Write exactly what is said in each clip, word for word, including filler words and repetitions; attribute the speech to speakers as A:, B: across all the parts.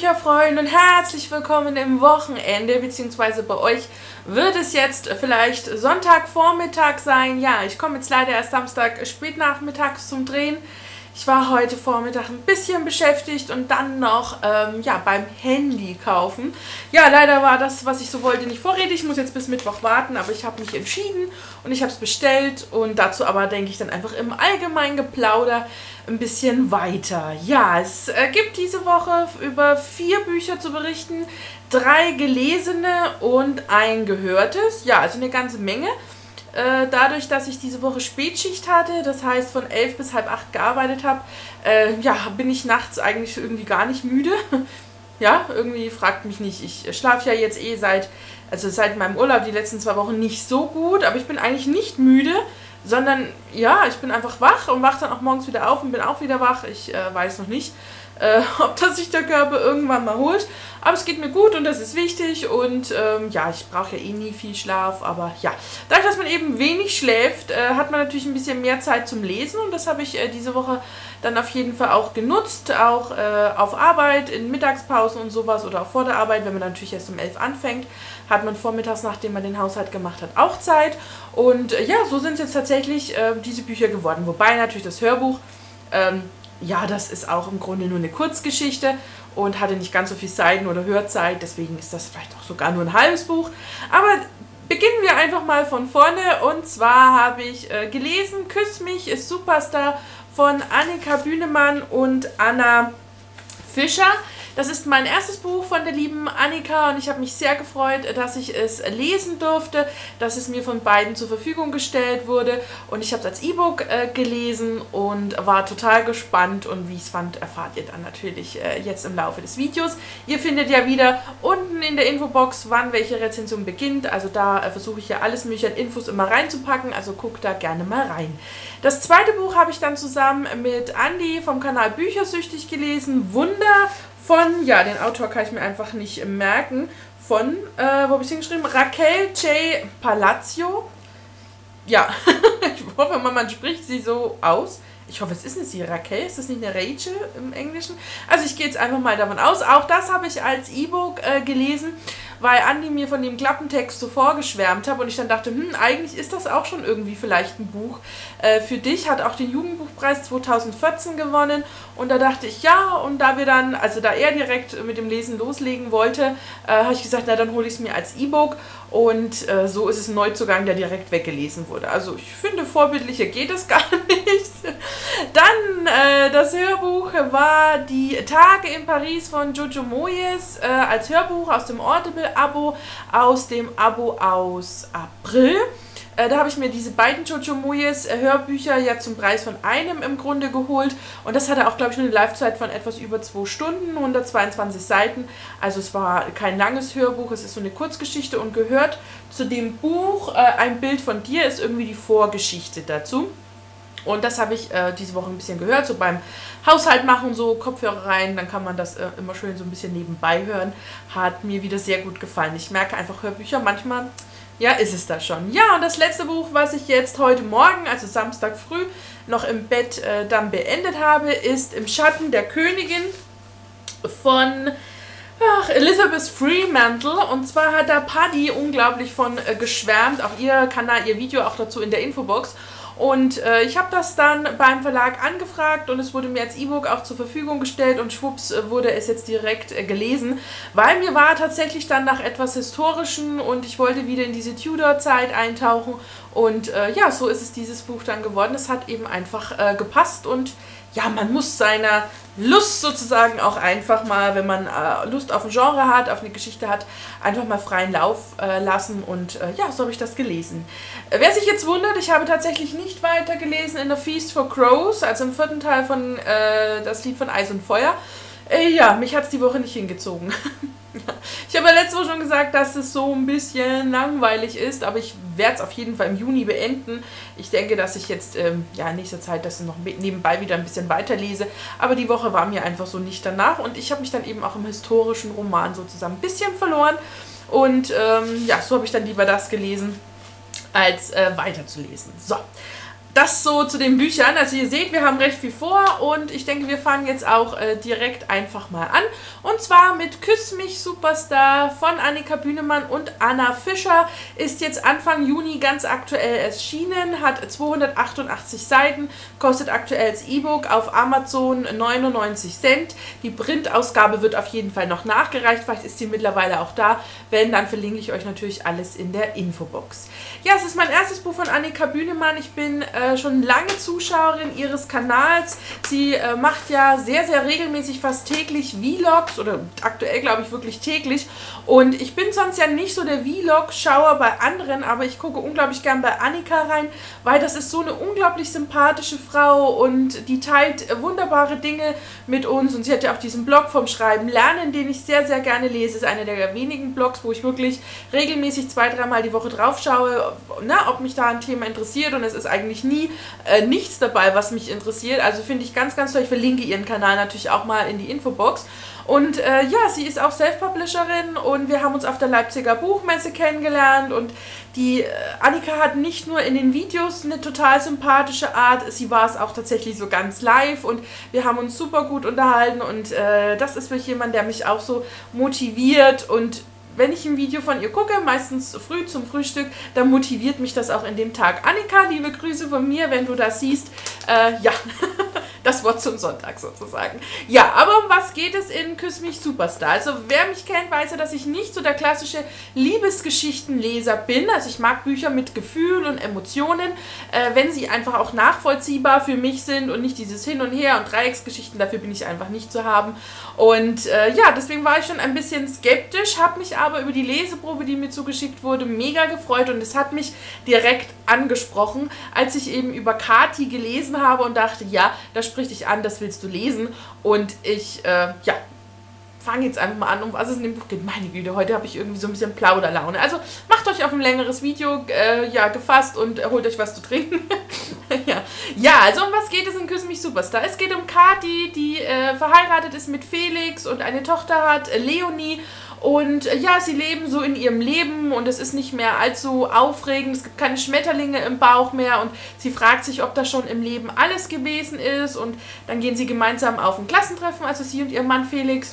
A: Bücherfreunde und herzlich willkommen im Wochenende, beziehungsweise bei euch wird es jetzt vielleicht Sonntagvormittag sein. Ja, ich komme jetzt leider erst Samstag spätnachmittags zum Drehen. Ich war heute Vormittag ein bisschen beschäftigt und dann noch ähm, ja, beim Handy kaufen. Ja, leider war das, was ich so wollte, nicht vorrätig. Ich muss jetzt bis Mittwoch warten, aber ich habe mich entschieden und ich habe es bestellt. Und dazu aber denke ich dann einfach im allgemeinen Geplauder ein bisschen weiter. Ja, es äh, gibt diese Woche über vier Bücher zu berichten. Drei gelesene und ein gehörtes. Ja, also eine ganze Menge. Dadurch, dass ich diese Woche Spätschicht hatte, das heißt von elf bis halb acht gearbeitet habe, äh, ja, bin ich nachts eigentlich irgendwie gar nicht müde. Ja, irgendwie fragt mich nicht. Ich schlafe ja jetzt eh seit, also seit meinem Urlaub die letzten zwei Wochen nicht so gut, aber ich bin eigentlich nicht müde, sondern ja, ich bin einfach wach und wache dann auch morgens wieder auf und bin auch wieder wach. Ich äh, weiß noch nicht, äh, ob das sich der Körper irgendwann mal holt. Aber es geht mir gut und das ist wichtig und ähm, ja, ich brauche ja eh nie viel Schlaf, aber ja, dadurch, dass man eben wenig schläft, äh, hat man natürlich ein bisschen mehr Zeit zum Lesen und das habe ich äh, diese Woche dann auf jeden Fall auch genutzt, auch äh, auf Arbeit, in Mittagspausen und sowas oder auch vor der Arbeit, wenn man natürlich erst um elf anfängt, hat man vormittags, nachdem man den Haushalt gemacht hat, auch Zeit und äh, ja, so sind jetzt tatsächlich äh, diese Bücher geworden, wobei natürlich das Hörbuch, ähm, ja, das ist auch im Grunde nur eine Kurzgeschichte und hatte nicht ganz so viel Seiten oder Hörzeit, deswegen ist das vielleicht auch sogar nur ein halbes Buch. Aber beginnen wir einfach mal von vorne und zwar habe ich äh, gelesen Küss mich ist Superstar von Annika Bühnemann und Anna Fischer. Das ist mein erstes Buch von der lieben Annika und ich habe mich sehr gefreut, dass ich es lesen durfte, dass es mir von beiden zur Verfügung gestellt wurde und ich habe es als E-Book äh, gelesen und war total gespannt und wie ich es fand, erfahrt ihr dann natürlich äh, jetzt im Laufe des Videos. Ihr findet ja wieder unten in der Infobox, wann welche Rezension beginnt, also da äh, versuche ich ja alles mögliche an Infos immer reinzupacken, also guckt da gerne mal rein. Das zweite Buch habe ich dann zusammen mit Andi vom Kanal Büchersüchtig gelesen, Wunder von, ja, den Autor kann ich mir einfach nicht merken, von, äh, wo habe ich hingeschrieben? Raquel J. Palacio. Ja, ich hoffe mal, man spricht sie so aus. Ich hoffe, es ist nicht sie, Raquel, ist das nicht eine Rachel im Englischen? Also ich gehe jetzt einfach mal davon aus. Auch das habe ich als E-Book äh, gelesen, weil Andi mir von dem Klappentext so vorgeschwärmt hat und ich dann dachte, hm, eigentlich ist das auch schon irgendwie vielleicht ein Buch äh, für dich. Hat auch den Jugendbuchpreis zweitausendvierzehn gewonnen und da dachte ich, ja, und da wir dann, also da er direkt mit dem Lesen loslegen wollte, äh, habe ich gesagt, na dann hole ich es mir als E-Book und äh, so ist es ein Neuzugang, der direkt weggelesen wurde. Also ich finde, vorbildlicher geht es gar nicht. Dann äh, das Hörbuch war Die Tage in Paris von Jojo Moyes äh, als Hörbuch aus dem Audible-Abo, aus dem Abo aus April. Äh, da habe ich mir diese beiden Jojo Moyes äh, Hörbücher ja zum Preis von einem im Grunde geholt und das hatte auch, glaube ich, nur eine Live-Zeit von etwas über zwei Stunden, hundertzweiundzwanzig Seiten. Also es war kein langes Hörbuch, es ist so eine Kurzgeschichte und gehört zu dem Buch äh, Ein Bild von dir ist irgendwie die Vorgeschichte dazu. Und das habe ich äh, diese Woche ein bisschen gehört, so beim Haushalt machen, so Kopfhörer rein, dann kann man das äh, immer schön so ein bisschen nebenbei hören. Hat mir wieder sehr gut gefallen. Ich merke einfach Hörbücher, manchmal, ja, ist es da schon. Ja, und das letzte Buch, was ich jetzt heute Morgen, also Samstag früh, noch im Bett äh, dann beendet habe, ist Im Schatten der Königin von ach, Elizabeth Fremantle. Und zwar hat da Paddy unglaublich von äh, geschwärmt, auch ihr Kanal, ihr Video auch dazu in der Infobox. Und äh, ich habe das dann beim Verlag angefragt und es wurde mir als E-Book auch zur Verfügung gestellt und schwupps äh, wurde es jetzt direkt äh, gelesen, weil mir war tatsächlich dann nach etwas Historischen und ich wollte wieder in diese Tudor-Zeit eintauchen und äh, ja, so ist es dieses Buch dann geworden. Es hat eben einfach äh, gepasst und ja, man muss seiner Lust sozusagen auch einfach mal, wenn man äh, Lust auf ein Genre hat, auf eine Geschichte hat, einfach mal freien Lauf äh, lassen und äh, ja, so habe ich das gelesen. Äh, wer sich jetzt wundert, ich habe tatsächlich nicht weiter gelesen in A Feast for Crows, also im vierten Teil von äh, das Lied von Eis und Feuer. Äh, ja, mich hat es die Woche nicht hingezogen. Ich habe ja letzte Woche schon gesagt, dass es so ein bisschen langweilig ist, aber ich werde es auf jeden Fall im Juni beenden. Ich denke, dass ich jetzt ähm, ja, in nächster Zeit das noch nebenbei wieder ein bisschen weiterlese, aber die Woche war mir einfach so nicht danach und ich habe mich dann eben auch im historischen Roman sozusagen ein bisschen verloren und ähm, ja, so habe ich dann lieber das gelesen, als äh, weiterzulesen. So. Das das so zu den Büchern. Also ihr seht, wir haben recht viel vor und ich denke, wir fangen jetzt auch äh, direkt einfach mal an. Und zwar mit Küss mich Superstar von Annika Bühnemann und Anna Fischer. Ist jetzt Anfang Juni ganz aktuell erschienen, hat zweihundertachtundachtzig Seiten, kostet aktuell als E-Book auf Amazon neunundneunzig Cent. Die Printausgabe wird auf jeden Fall noch nachgereicht, vielleicht ist sie mittlerweile auch da. Wenn, dann verlinke ich euch natürlich alles in der Infobox. Ja, es ist mein erstes Buch von Annika Bühnemann. Ich bin äh, schon lange Zuschauerin ihres Kanals. Sie äh, macht ja sehr, sehr regelmäßig, fast täglich Vlogs oder aktuell glaube ich wirklich täglich. Und ich bin sonst ja nicht so der Vlog-Schauer bei anderen, aber ich gucke unglaublich gern bei Annika rein, weil das ist so eine unglaublich sympathische Frau und die teilt äh, wunderbare Dinge mit uns. Und sie hat ja auch diesen Blog vom Schreiben lernen, den ich sehr, sehr gerne lese. Ist einer der wenigen Blogs, wo ich wirklich regelmäßig zwei, dreimal die Woche drauf schaue, na, ob mich da ein Thema interessiert, und es ist eigentlich nie äh, nichts dabei, was mich interessiert. Also finde ich ganz, ganz toll. Ich verlinke ihren Kanal natürlich auch mal in die Infobox. Und äh, ja, sie ist auch Self-Publisherin und wir haben uns auf der Leipziger Buchmesse kennengelernt, und die äh, Annika hat nicht nur in den Videos eine total sympathische Art, sie war es auch tatsächlich so ganz live und wir haben uns super gut unterhalten, und äh, das ist wirklich jemand, der mich auch so motiviert, und wenn ich ein Video von ihr gucke, meistens früh zum Frühstück, dann motiviert mich das auch in dem Tag. Annika, liebe Grüße von mir, wenn du das siehst. Äh, ja, das Wort zum Sonntag sozusagen. Ja, aber um was geht es in Küss mich Superstar? Also wer mich kennt, weiß ja, dass ich nicht so der klassische Liebesgeschichtenleser bin. Also ich mag Bücher mit Gefühl und Emotionen, äh, wenn sie einfach auch nachvollziehbar für mich sind und nicht dieses Hin und Her und Dreiecksgeschichten, dafür bin ich einfach nicht zu haben. Und äh, ja, deswegen war ich schon ein bisschen skeptisch, habe mich aber über die Leseprobe, die mir zugeschickt wurde, mega gefreut, und es hat mich direkt angesprochen, als ich eben über Kathi gelesen habe und dachte, ja, da spricht dich an, das willst du lesen. Und ich, äh, ja, fange jetzt einfach mal an, um was es in dem Buch geht. Meine Güte, heute habe ich irgendwie so ein bisschen Plauderlaune. Also macht euch auf ein längeres Video äh, ja, gefasst und holt euch was zu trinken. ja. ja, also um was geht es in Küss mich Superstar? Es geht um Kathi, die äh, verheiratet ist mit Felix und eine Tochter hat, äh, Leonie. Und äh, ja, sie leben so in ihrem Leben und es ist nicht mehr allzu aufregend. Es gibt keine Schmetterlinge im Bauch mehr und sie fragt sich, ob das schon im Leben alles gewesen ist. Und dann gehen sie gemeinsam auf ein Klassentreffen, also sie und ihr Mann Felix.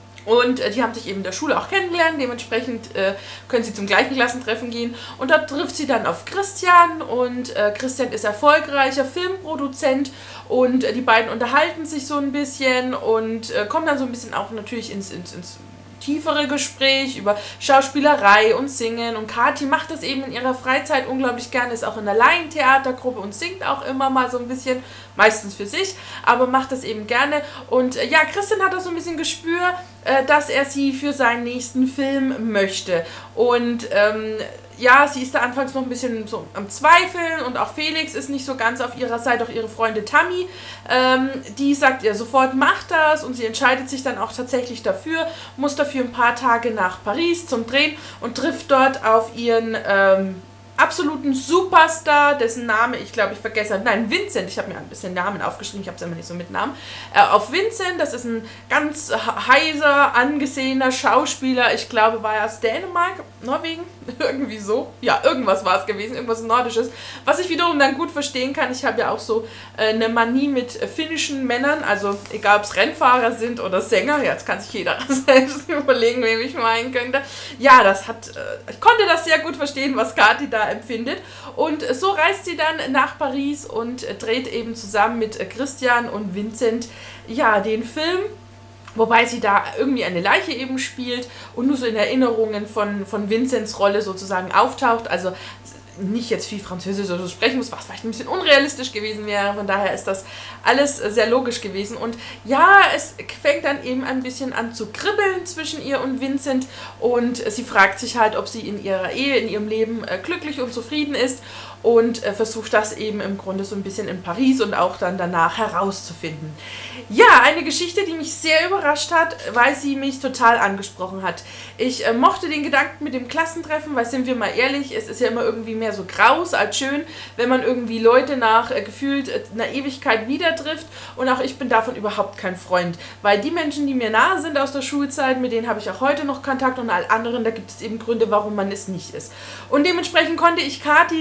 A: Und äh, die haben sich eben in der Schule auch kennengelernt, dementsprechend äh, können sie zum gleichen Klassentreffen gehen. Und dort trifft sie dann auf Christian, und äh, Christian ist erfolgreicher Filmproduzent, und äh, die beiden unterhalten sich so ein bisschen und äh, kommen dann so ein bisschen auch natürlich ins, ins, ins tiefere Gespräch über Schauspielerei und Singen. Und Kathi macht das eben in ihrer Freizeit unglaublich gerne, ist auch in der Laientheatergruppe und singt auch immer mal so ein bisschen, meistens für sich, aber macht das eben gerne. Und äh, ja, Christian hat auch so ein bisschen Gespür, äh, dass er sie für seinen nächsten Film möchte. Und ähm, ja, sie ist da anfangs noch ein bisschen so am Zweifeln, und auch Felix ist nicht so ganz auf ihrer Seite, auch ihre Freundin Tammy, ähm, die sagt ihr sofort, mach das, und sie entscheidet sich dann auch tatsächlich dafür, muss dafür ein paar Tage nach Paris zum Drehen und trifft dort auf ihren ähm, absoluten Superstar, dessen Name ich glaube ich vergessen habe. Nein, Vincent. Ich habe mir ein bisschen Namen aufgeschrieben, ich habe es immer nicht so mit Namen. Äh, auf Vincent, das ist ein ganz heiser, angesehener Schauspieler. Ich glaube, war er aus Dänemark, Norwegen, irgendwie so. Ja, irgendwas war es gewesen, irgendwas Nordisches. Was ich wiederum dann gut verstehen kann. Ich habe ja auch so äh, eine Manie mit äh, finnischen Männern, also egal ob es Rennfahrer sind oder Sänger. Jetzt kann sich jeder selbst überlegen, wem ich meinen könnte. Ja, das hat, äh, ich konnte das sehr gut verstehen, was Kathi da empfindet. Und so reist sie dann nach Paris und dreht eben zusammen mit Christian und Vincent ja den Film, wobei sie da irgendwie eine Leiche eben spielt und nur so in Erinnerungen von, von Vincents Rolle sozusagen auftaucht. Also nicht jetzt viel Französisch oder so sprechen muss, was vielleicht ein bisschen unrealistisch gewesen wäre. Von daher ist das alles sehr logisch gewesen. Und ja, es fängt dann eben ein bisschen an zu kribbeln zwischen ihr und Vincent. Und sie fragt sich halt, ob sie in ihrer Ehe, in ihrem Leben äh, glücklich und zufrieden ist. Und äh, versucht das eben im Grunde so ein bisschen in Paris und auch dann danach herauszufinden. Ja, eine Geschichte, die mich sehr überrascht hat, weil sie mich total angesprochen hat. Ich äh, mochte den Gedanken mit dem Klassentreffen, weil, sind wir mal ehrlich, es ist ja immer irgendwie mehr so graus als schön, wenn man irgendwie Leute nach äh, gefühlt äh, einer Ewigkeit wieder trifft. Und auch ich bin davon überhaupt kein Freund, weil die Menschen, die mir nahe sind aus der Schulzeit, mit denen habe ich auch heute noch Kontakt, und all anderen, da gibt es eben Gründe, warum man es nicht ist. Und dementsprechend konnte ich Kathi da sehr, sehr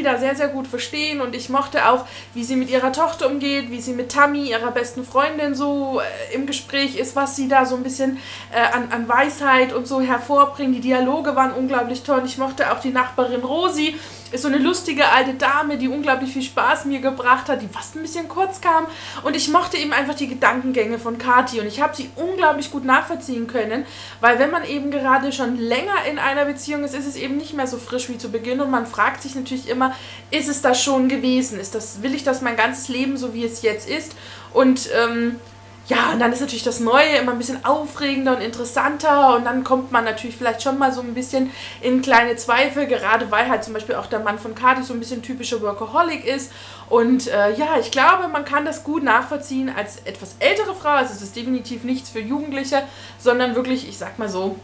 A: gut verstehen und ich mochte auch, wie sie mit ihrer Tochter umgeht, wie sie mit Tammy, ihrer besten Freundin, so äh, im Gespräch ist, was sie da so ein bisschen äh, an, an Weisheit und so hervorbringt. Die Dialoge waren unglaublich toll. Ich mochte auch die Nachbarin Rosi, ist so eine lustige alte Dame, die unglaublich viel Spaß mir gebracht hat, die fast ein bisschen kurz kam. Und ich mochte eben einfach die Gedankengänge von Kathi und ich habe sie unglaublich gut nachvollziehen können, weil wenn man eben gerade schon länger in einer Beziehung ist, ist es eben nicht mehr so frisch wie zu Beginn und man fragt sich natürlich immer, ist es das schon gewesen? Ist das, will ich das mein ganzes Leben so, wie es jetzt ist? Und ähm, ja, und dann ist natürlich das Neue immer ein bisschen aufregender und interessanter und dann kommt man natürlich vielleicht schon mal so ein bisschen in kleine Zweifel, gerade weil halt zum Beispiel auch der Mann von Kathi so ein bisschen typischer Workaholic ist und äh, ja, ich glaube, man kann das gut nachvollziehen als etwas ältere Frau, also es ist definitiv nichts für Jugendliche, sondern wirklich, ich sag mal so,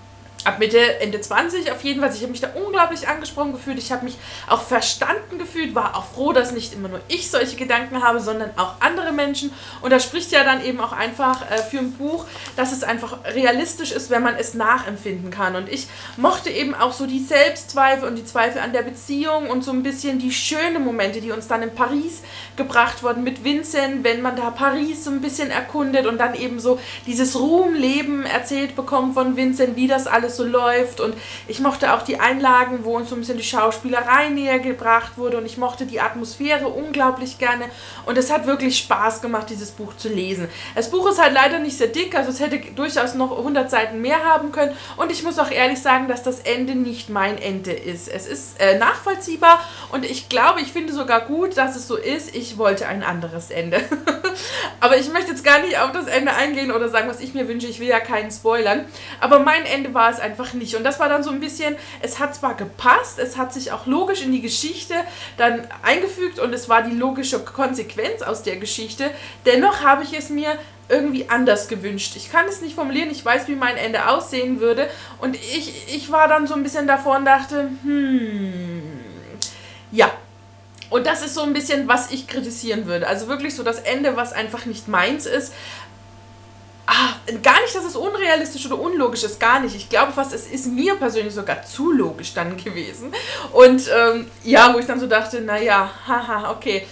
A: ab Mitte, Ende zwanzig auf jeden Fall. Ich habe mich da unglaublich angesprochen gefühlt. Ich habe mich auch verstanden gefühlt, war auch froh, dass nicht immer nur ich solche Gedanken habe, sondern auch andere Menschen. Und das spricht ja dann eben auch einfach äh, für ein Buch, dass es einfach realistisch ist, wenn man es nachempfinden kann. Und ich mochte eben auch so die Selbstzweifel und die Zweifel an der Beziehung und so ein bisschen die schönen Momente, die uns dann in Paris gebracht wurden mit Vincent, wenn man da Paris so ein bisschen erkundet und dann eben so dieses Ruhmleben erzählt bekommt von Vincent, wie das alles so läuft und ich mochte auch die Einlagen, wo uns so ein bisschen die Schauspielerei näher gebracht wurde und ich mochte die Atmosphäre unglaublich gerne und es hat wirklich Spaß gemacht, dieses Buch zu lesen. Das Buch ist halt leider nicht sehr dick, also es hätte durchaus noch hundert Seiten mehr haben können und ich muss auch ehrlich sagen, dass das Ende nicht mein Ende ist. Es ist äh, nachvollziehbar und ich glaube, ich finde sogar gut, dass es so ist. Ich wollte ein anderes Ende. Aber ich möchte jetzt gar nicht auf das Ende eingehen oder sagen, was ich mir wünsche. Ich will ja keinen spoilern. Aber mein Ende war es einfach nicht. Und das war dann so ein bisschen, es hat zwar gepasst, es hat sich auch logisch in die Geschichte dann eingefügt und es war die logische Konsequenz aus der Geschichte. Dennoch habe ich es mir irgendwie anders gewünscht. Ich kann es nicht formulieren, ich weiß, wie mein Ende aussehen würde. Und ich, ich war dann so ein bisschen davor und dachte, hm, ja. Und das ist so ein bisschen, was ich kritisieren würde. Also wirklich so das Ende, was einfach nicht meins ist. Ah, gar nicht, dass es unrealistisch oder unlogisch ist, gar nicht. Ich glaube fast, es ist mir persönlich sogar zu logisch dann gewesen. Und ähm, ja, wo ich dann so dachte, naja, haha, okay.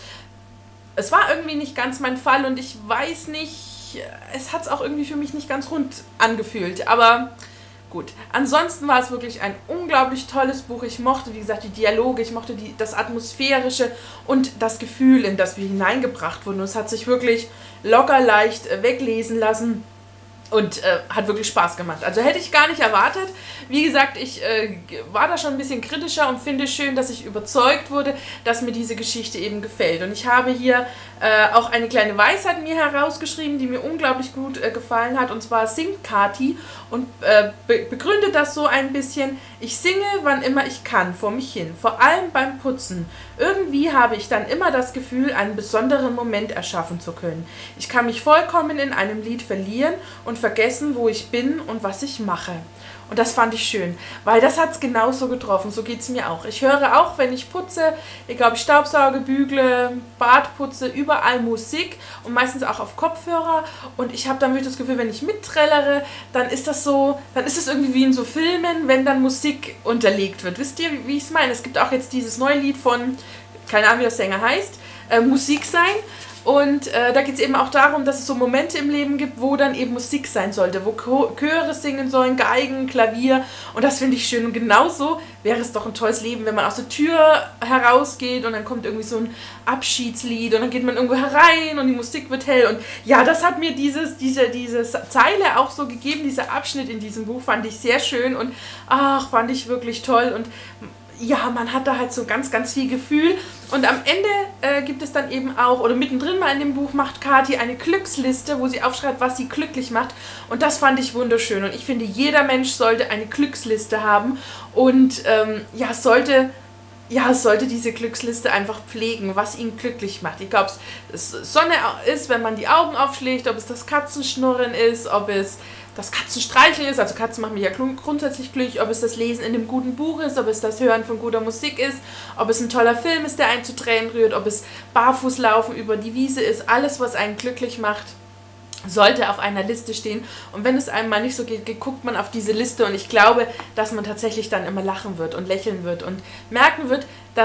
A: Es war irgendwie nicht ganz mein Fall und ich weiß nicht, es hat es auch irgendwie für mich nicht ganz rund angefühlt. Aber gut, ansonsten war es wirklich ein unglaublich tolles Buch. Ich mochte, wie gesagt, die Dialoge, ich mochte die, das Atmosphärische und das Gefühl, in das wir hineingebracht wurden. Und es hat sich wirklich locker leicht äh, weglesen lassen und äh, hat wirklich Spaß gemacht. Also hätte ich gar nicht erwartet. Wie gesagt, ich äh, war da schon ein bisschen kritischer und finde es schön, dass ich überzeugt wurde, dass mir diese Geschichte eben gefällt. Und ich habe hier äh, auch eine kleine Weisheit mir herausgeschrieben, die mir unglaublich gut äh, gefallen hat. Und zwar singt Kathi und äh, be begründet das so ein bisschen. Ich singe, wann immer ich kann, vor mich hin. Vor allem beim Putzen. Irgendwie habe ich dann immer das Gefühl, einen besonderen Moment erschaffen zu können. Ich kann mich vollkommen in einem Lied verlieren und vergessen, wo ich bin und was ich mache. Und das fand ich schön, weil das hat es genauso getroffen, so geht es mir auch. Ich höre auch, wenn ich putze, egal ob ich Staubsauge, bügle, Bad putze, überall Musik und meistens auch auf Kopfhörer. Und ich habe dann wirklich das Gefühl, wenn ich mitträllere, dann ist das so, dann ist es irgendwie wie in so Filmen, wenn dann Musik unterlegt wird. Wisst ihr, wie ich es meine? Es gibt auch jetzt dieses neue Lied von, keine Ahnung, wie der Sänger heißt, äh, Musik sein. Und äh, da geht es eben auch darum, dass es so Momente im Leben gibt, wo dann eben Musik sein sollte, wo Chöre singen sollen, Geigen, Klavier und das finde ich schön. Und genauso wäre es doch ein tolles Leben, wenn man aus der Tür herausgeht und dann kommt irgendwie so ein Abschiedslied und dann geht man irgendwo herein und die Musik wird hell. Und ja, das hat mir dieses, diese, diese Zeile auch so gegeben, dieser Abschnitt in diesem Buch fand ich sehr schön und ach, fand ich wirklich toll und ja, man hat da halt so ganz, ganz viel Gefühl. Und am Ende äh, gibt es dann eben auch, oder mittendrin mal in dem Buch macht Kathi eine Glücksliste, wo sie aufschreibt, was sie glücklich macht. Und das fand ich wunderschön. Und ich finde, jeder Mensch sollte eine Glücksliste haben. Und ähm, ja, sollte, ja, sollte diese Glücksliste einfach pflegen, was ihn glücklich macht. Egal, ob es Sonne ist, wenn man die Augen aufschlägt, ob es das Katzenschnurren ist, ob es das Katzenstreicheln ist, also Katzen machen mich ja grundsätzlich glücklich, ob es das Lesen in einem guten Buch ist, ob es das Hören von guter Musik ist, ob es ein toller Film ist, der einen zu Tränen rührt, ob es Barfußlaufen über die Wiese ist, alles, was einen glücklich macht, sollte auf einer Liste stehen. Und wenn es einem mal nicht so geht, guckt man auf diese Liste und ich glaube, dass man tatsächlich dann immer lachen wird und lächeln wird und merken wird, dass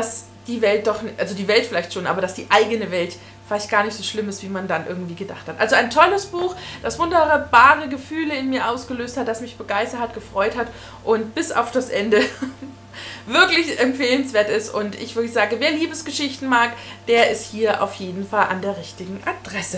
A: die Welt doch, also die Welt vielleicht schon, aber dass die eigene Welt vielleicht gar nicht so schlimm ist, wie man dann irgendwie gedacht hat. Also ein tolles Buch, das wunderbare Gefühle in mir ausgelöst hat, das mich begeistert hat, gefreut hat und bis auf das Ende wirklich empfehlenswert ist. Und ich würde sagen, wer Liebesgeschichten mag, der ist hier auf jeden Fall an der richtigen Adresse.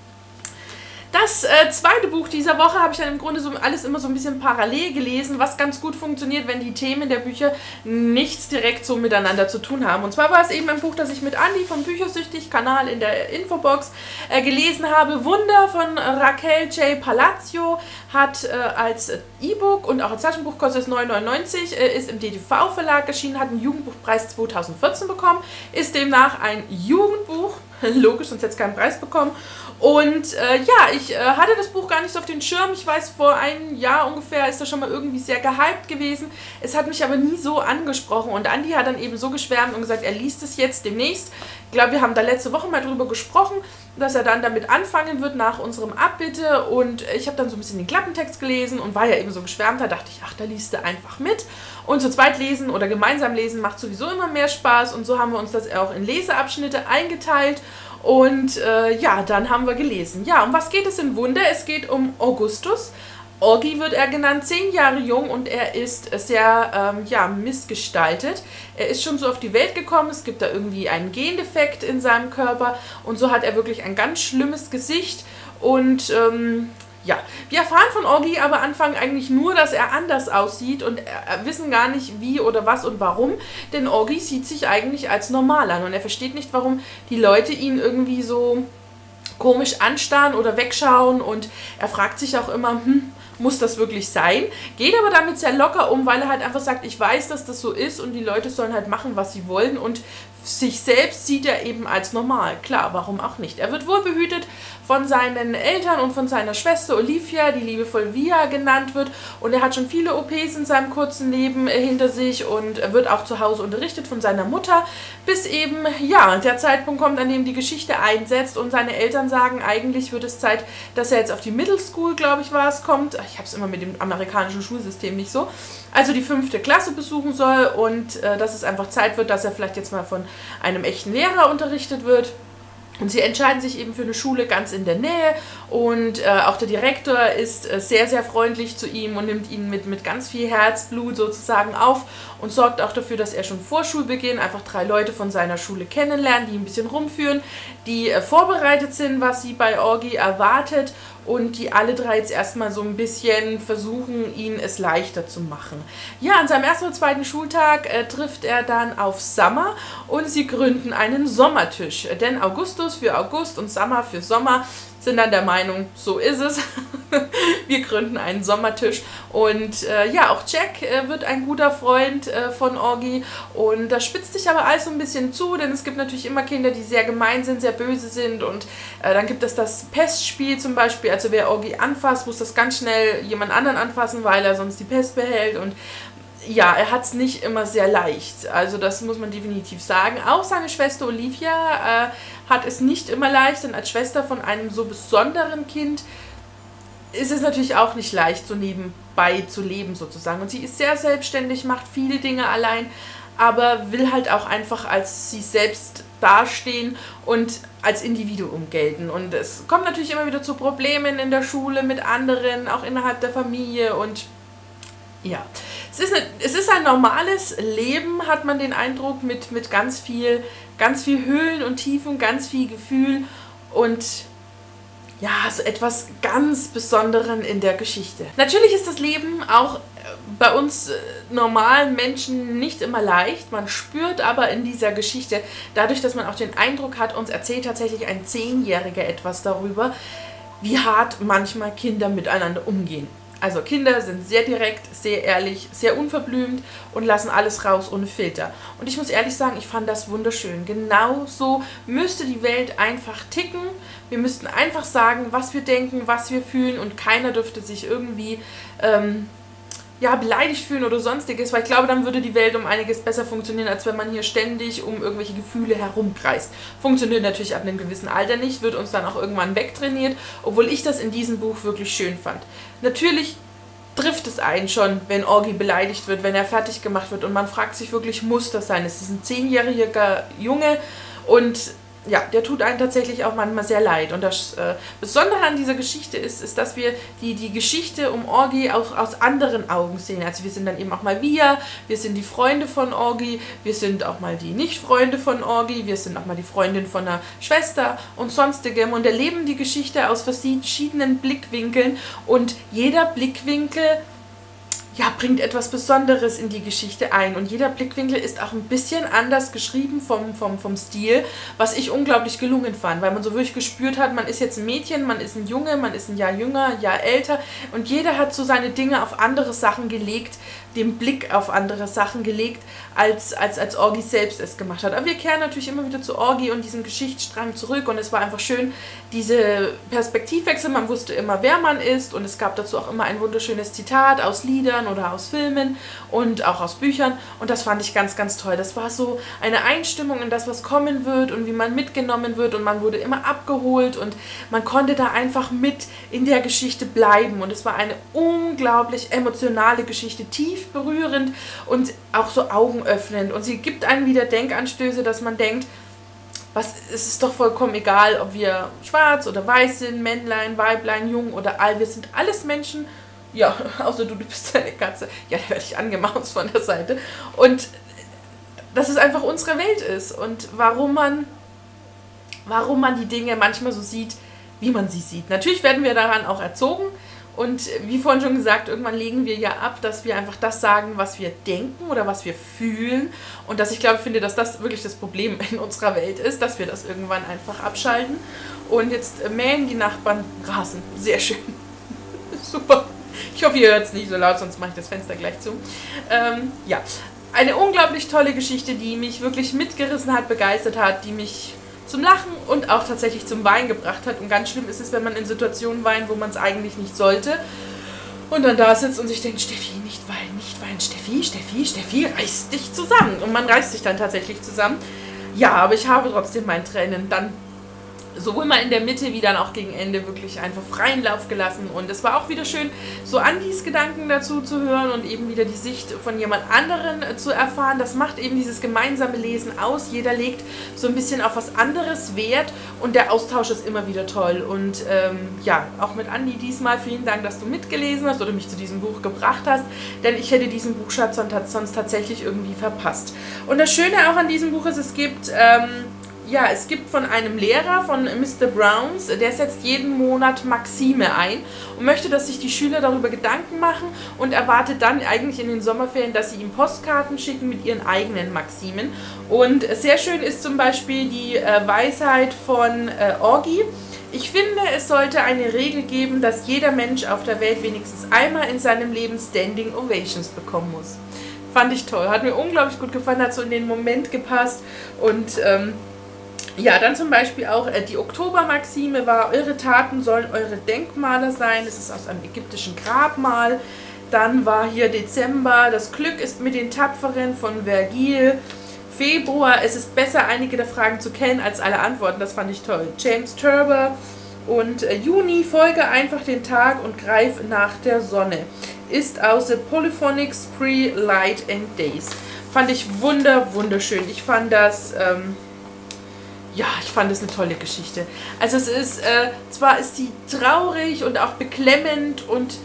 A: Das äh, zweite Buch dieser Woche habe ich dann im Grunde so alles immer so ein bisschen parallel gelesen, was ganz gut funktioniert, wenn die Themen der Bücher nichts direkt so miteinander zu tun haben. Und zwar war es eben ein Buch, das ich mit Andi vom Büchersüchtig-Kanal in der Infobox äh, gelesen habe. Wunder von Raquel J. Palacio hat äh, als E-Book und auch als Taschenbuch, kostet es neun neunundneunzig, äh, ist im D T V-Verlag erschienen, hat einen Jugendbuchpreis zweitausendvierzehn bekommen, ist demnach ein Jugendbuch, logisch, sonst hätte es keinen Preis bekommen. Und äh, ja, ich äh, hatte das Buch gar nicht so auf den Schirm. Ich weiß, vor einem Jahr ungefähr ist das schon mal irgendwie sehr gehypt gewesen. Es hat mich aber nie so angesprochen. Und Andi hat dann eben so geschwärmt und gesagt, er liest es jetzt demnächst. Ich glaube, wir haben da letzte Woche mal drüber gesprochen, dass er dann damit anfangen wird nach unserem Abbitte. Und ich habe dann so ein bisschen den Klappentext gelesen und war ja eben so geschwärmt. Da dachte ich, ach, da liest du einfach mit. Und zu zweit lesen oder gemeinsam lesen macht sowieso immer mehr Spaß. Und so haben wir uns das auch in Leseabschnitte eingeteilt. Und äh, ja, dann haben wir gelesen. Ja, um was geht es in Wunder? Es geht um Augustus. Augie wird er genannt, zehn Jahre jung und er ist sehr ähm, ja, missgestaltet. Er ist schon so auf die Welt gekommen, es gibt da irgendwie einen Gendefekt in seinem Körper und so hat er wirklich ein ganz schlimmes Gesicht und ähm, ja, wir erfahren von Augie aber Anfang eigentlich nur, dass er anders aussieht und äh, wissen gar nicht wie oder was und warum, denn Augie sieht sich eigentlich als normal an und er versteht nicht, warum die Leute ihn irgendwie so komisch anstarren oder wegschauen und er fragt sich auch immer, hm, muss das wirklich sein? Geht aber damit sehr locker um, weil er halt einfach sagt, ich weiß, dass das so ist und die Leute sollen halt machen, was sie wollen und sich selbst sieht er eben als normal. Klar, warum auch nicht? Er wird wohlbehütet von seinen Eltern und von seiner Schwester Olivia, die liebevoll Via genannt wird. Und er hat schon viele O Ps in seinem kurzen Leben hinter sich und er wird auch zu Hause unterrichtet von seiner Mutter, bis eben, ja, der Zeitpunkt kommt, an dem die Geschichte einsetzt und seine Eltern sagen, eigentlich wird es Zeit, dass er jetzt auf die Middle School, glaube ich, war es, kommt. Ich habe es immer mit dem amerikanischen Schulsystem nicht so. Also die fünfte Klasse besuchen soll und äh, dass es einfach Zeit wird, dass er vielleicht jetzt mal von einem echten Lehrer unterrichtet wird. Und sie entscheiden sich eben für eine Schule ganz in der Nähe und äh, auch der Direktor ist äh, sehr, sehr freundlich zu ihm und nimmt ihn mit, mit ganz viel Herzblut sozusagen auf und sorgt auch dafür, dass er schon vor Schulbeginn einfach drei Leute von seiner Schule kennenlernt, die ein bisschen rumführen, die äh, vorbereitet sind, was sie bei Augie erwartet und die alle drei jetzt erstmal so ein bisschen versuchen, ihn es leichter zu machen. Ja, an seinem ersten oder zweiten Schultag äh, trifft er dann auf Summer und sie gründen einen Sommertisch, denn Augustus für August und Summer für Sommer sind dann der Meinung, so ist es. Wir gründen einen Sommertisch und äh, ja, auch Jack äh, wird ein guter Freund äh, von Augie und das spitzt sich aber alles so ein bisschen zu, denn es gibt natürlich immer Kinder, die sehr gemein sind, sehr böse sind und äh, dann gibt es das Pestspiel zum Beispiel, also wer Augie anfasst, muss das ganz schnell jemand anderen anfassen, weil er sonst die Pest behält und ja, er hat es nicht immer sehr leicht, also das muss man definitiv sagen. Auch seine Schwester Olivia äh, hat es nicht immer leicht, denn als Schwester von einem so besonderen Kind ist es natürlich auch nicht leicht, so nebenbei zu leben sozusagen. Und sie ist sehr selbstständig, macht viele Dinge allein, aber will halt auch einfach als sie selbst dastehen und als Individuum gelten. Und es kommt natürlich immer wieder zu Problemen in der Schule mit anderen, auch innerhalb der Familie und ja, es ist, eine, es ist ein normales Leben, hat man den Eindruck, mit, mit ganz viel, ganz viel Höhen und Tiefen, ganz viel Gefühl und ja, so etwas ganz Besonderen in der Geschichte. Natürlich ist das Leben auch bei uns normalen Menschen nicht immer leicht, man spürt aber in dieser Geschichte, dadurch, dass man auch den Eindruck hat, uns erzählt tatsächlich ein Zehnjähriger etwas darüber, wie hart manchmal Kinder miteinander umgehen. Also Kinder sind sehr direkt, sehr ehrlich, sehr unverblümt und lassen alles raus ohne Filter. Und ich muss ehrlich sagen, ich fand das wunderschön. Genau so müsste die Welt einfach ticken. Wir müssten einfach sagen, was wir denken, was wir fühlen und keiner dürfte sich irgendwie ähm, ja, beleidigt fühlen oder sonstiges, weil ich glaube, dann würde die Welt um einiges besser funktionieren, als wenn man hier ständig um irgendwelche Gefühle herumkreist. Funktioniert natürlich ab einem gewissen Alter nicht, wird uns dann auch irgendwann wegtrainiert, obwohl ich das in diesem Buch wirklich schön fand. Natürlich trifft es einen schon, wenn Orgi beleidigt wird, wenn er fertig gemacht wird. Und man fragt sich wirklich, muss das sein? Es ist ein zehnjähriger Junge und ja, der tut einen tatsächlich auch manchmal sehr leid. Und das äh, Besondere an dieser Geschichte ist, ist, dass wir die, die Geschichte um Orgi auch aus anderen Augen sehen. Also wir sind dann eben auch mal wir, wir sind die Freunde von Orgi, wir sind auch mal die Nicht-Freunde von Orgi, wir sind auch mal die Freundin von einer Schwester und sonstigem und erleben die Geschichte aus verschiedenen Blickwinkeln und jeder Blickwinkel ja, bringt etwas Besonderes in die Geschichte ein. Und jeder Blickwinkel ist auch ein bisschen anders geschrieben vom, vom, vom Stil, was ich unglaublich gelungen fand, weil man so wirklich gespürt hat, man ist jetzt ein Mädchen, man ist ein Junge, man ist ein Jahr jünger, ein Jahr älter und jeder hat so seine Dinge auf andere Sachen gelegt, den Blick auf andere Sachen gelegt, als, als, als Orgi selbst es gemacht hat. Aber wir kehren natürlich immer wieder zu Orgi und diesem Geschichtsstrang zurück und es war einfach schön, diese Perspektivwechsel, man wusste immer, wer man ist und es gab dazu auch immer ein wunderschönes Zitat aus Liedern oder aus Filmen und auch aus Büchern und das fand ich ganz, ganz toll. Das war so eine Einstimmung in das, was kommen wird und wie man mitgenommen wird und man wurde immer abgeholt und man konnte da einfach mit in der Geschichte bleiben und es war eine unglaublich emotionale Geschichte, tief berührend und auch so augenöffnend und sie gibt einem wieder Denkanstöße, dass man denkt, was, es ist doch vollkommen egal, ob wir schwarz oder weiß sind, Männlein, Weiblein, jung oder alt, wir sind alles Menschen, ja, außer du, du bist eine Katze, ja, da werde ich angemaust von der Seite und dass es einfach unsere Welt ist und warum man, warum man die Dinge manchmal so sieht, wie man sie sieht. Natürlich werden wir daran auch erzogen, und wie vorhin schon gesagt, irgendwann legen wir ja ab, dass wir einfach das sagen, was wir denken oder was wir fühlen. Und dass ich glaube, finde, dass das wirklich das Problem in unserer Welt ist, dass wir das irgendwann einfach abschalten. Und jetzt mähen die Nachbarn Rasen. Sehr schön. Super. Ich hoffe, ihr hört es nicht so laut, sonst mache ich das Fenster gleich zu. Ähm, ja, eine unglaublich tolle Geschichte, die mich wirklich mitgerissen hat, begeistert hat, die mich zum Lachen und auch tatsächlich zum Weinen gebracht hat. Und ganz schlimm ist es, wenn man in Situationen weint, wo man es eigentlich nicht sollte. Und dann da sitzt und sich denkt, Steffi, nicht weinen, nicht weinen, Steffi, Steffi, Steffi, reiß dich zusammen. Und man reißt sich dann tatsächlich zusammen. Ja, aber ich habe trotzdem meinen Tränen dann sowohl mal in der Mitte wie dann auch gegen Ende wirklich einfach freien Lauf gelassen. Und es war auch wieder schön, so Andis Gedanken dazu zu hören und eben wieder die Sicht von jemand anderen äh, zu erfahren. Das macht eben dieses gemeinsame Lesen aus. Jeder legt so ein bisschen auf was anderes Wert und der Austausch ist immer wieder toll. Und ähm, ja, auch mit Andi diesmal vielen Dank, dass du mitgelesen hast oder mich zu diesem Buch gebracht hast, denn ich hätte diesen Buchschatz sonst tatsächlich irgendwie verpasst. Und das Schöne auch an diesem Buch ist, es gibt... Ähm, Ja, es gibt von einem Lehrer, von Mister Browns, der setzt jeden Monat Maxime ein und möchte, dass sich die Schüler darüber Gedanken machen und erwartet dann eigentlich in den Sommerferien, dass sie ihm Postkarten schicken mit ihren eigenen Maximen. Und sehr schön ist zum Beispiel die äh, Weisheit von äh, Orgi. Ich finde, es sollte eine Regel geben, dass jeder Mensch auf der Welt wenigstens einmal in seinem Leben Standing Ovations bekommen muss. Fand ich toll, hat mir unglaublich gut gefallen, hat so in den Moment gepasst und... Ähm, Ja, dann zum Beispiel auch äh, die Oktobermaxime war, eure Taten sollen eure Denkmale sein. Es ist aus einem ägyptischen Grabmal. Dann war hier Dezember, das Glück ist mit den Tapferen von Vergil. Februar, es ist besser, einige der Fragen zu kennen als alle Antworten. Das fand ich toll. James Turber. Und äh, Juni, folge einfach den Tag und greif nach der Sonne. Ist aus The Polyphonic Spree Light and Days. Fand ich wunder, wunderschön. Ich fand das... Ähm, Ja, ich fand es eine tolle Geschichte. Also es ist, äh, zwar ist sie traurig und auch beklemmend und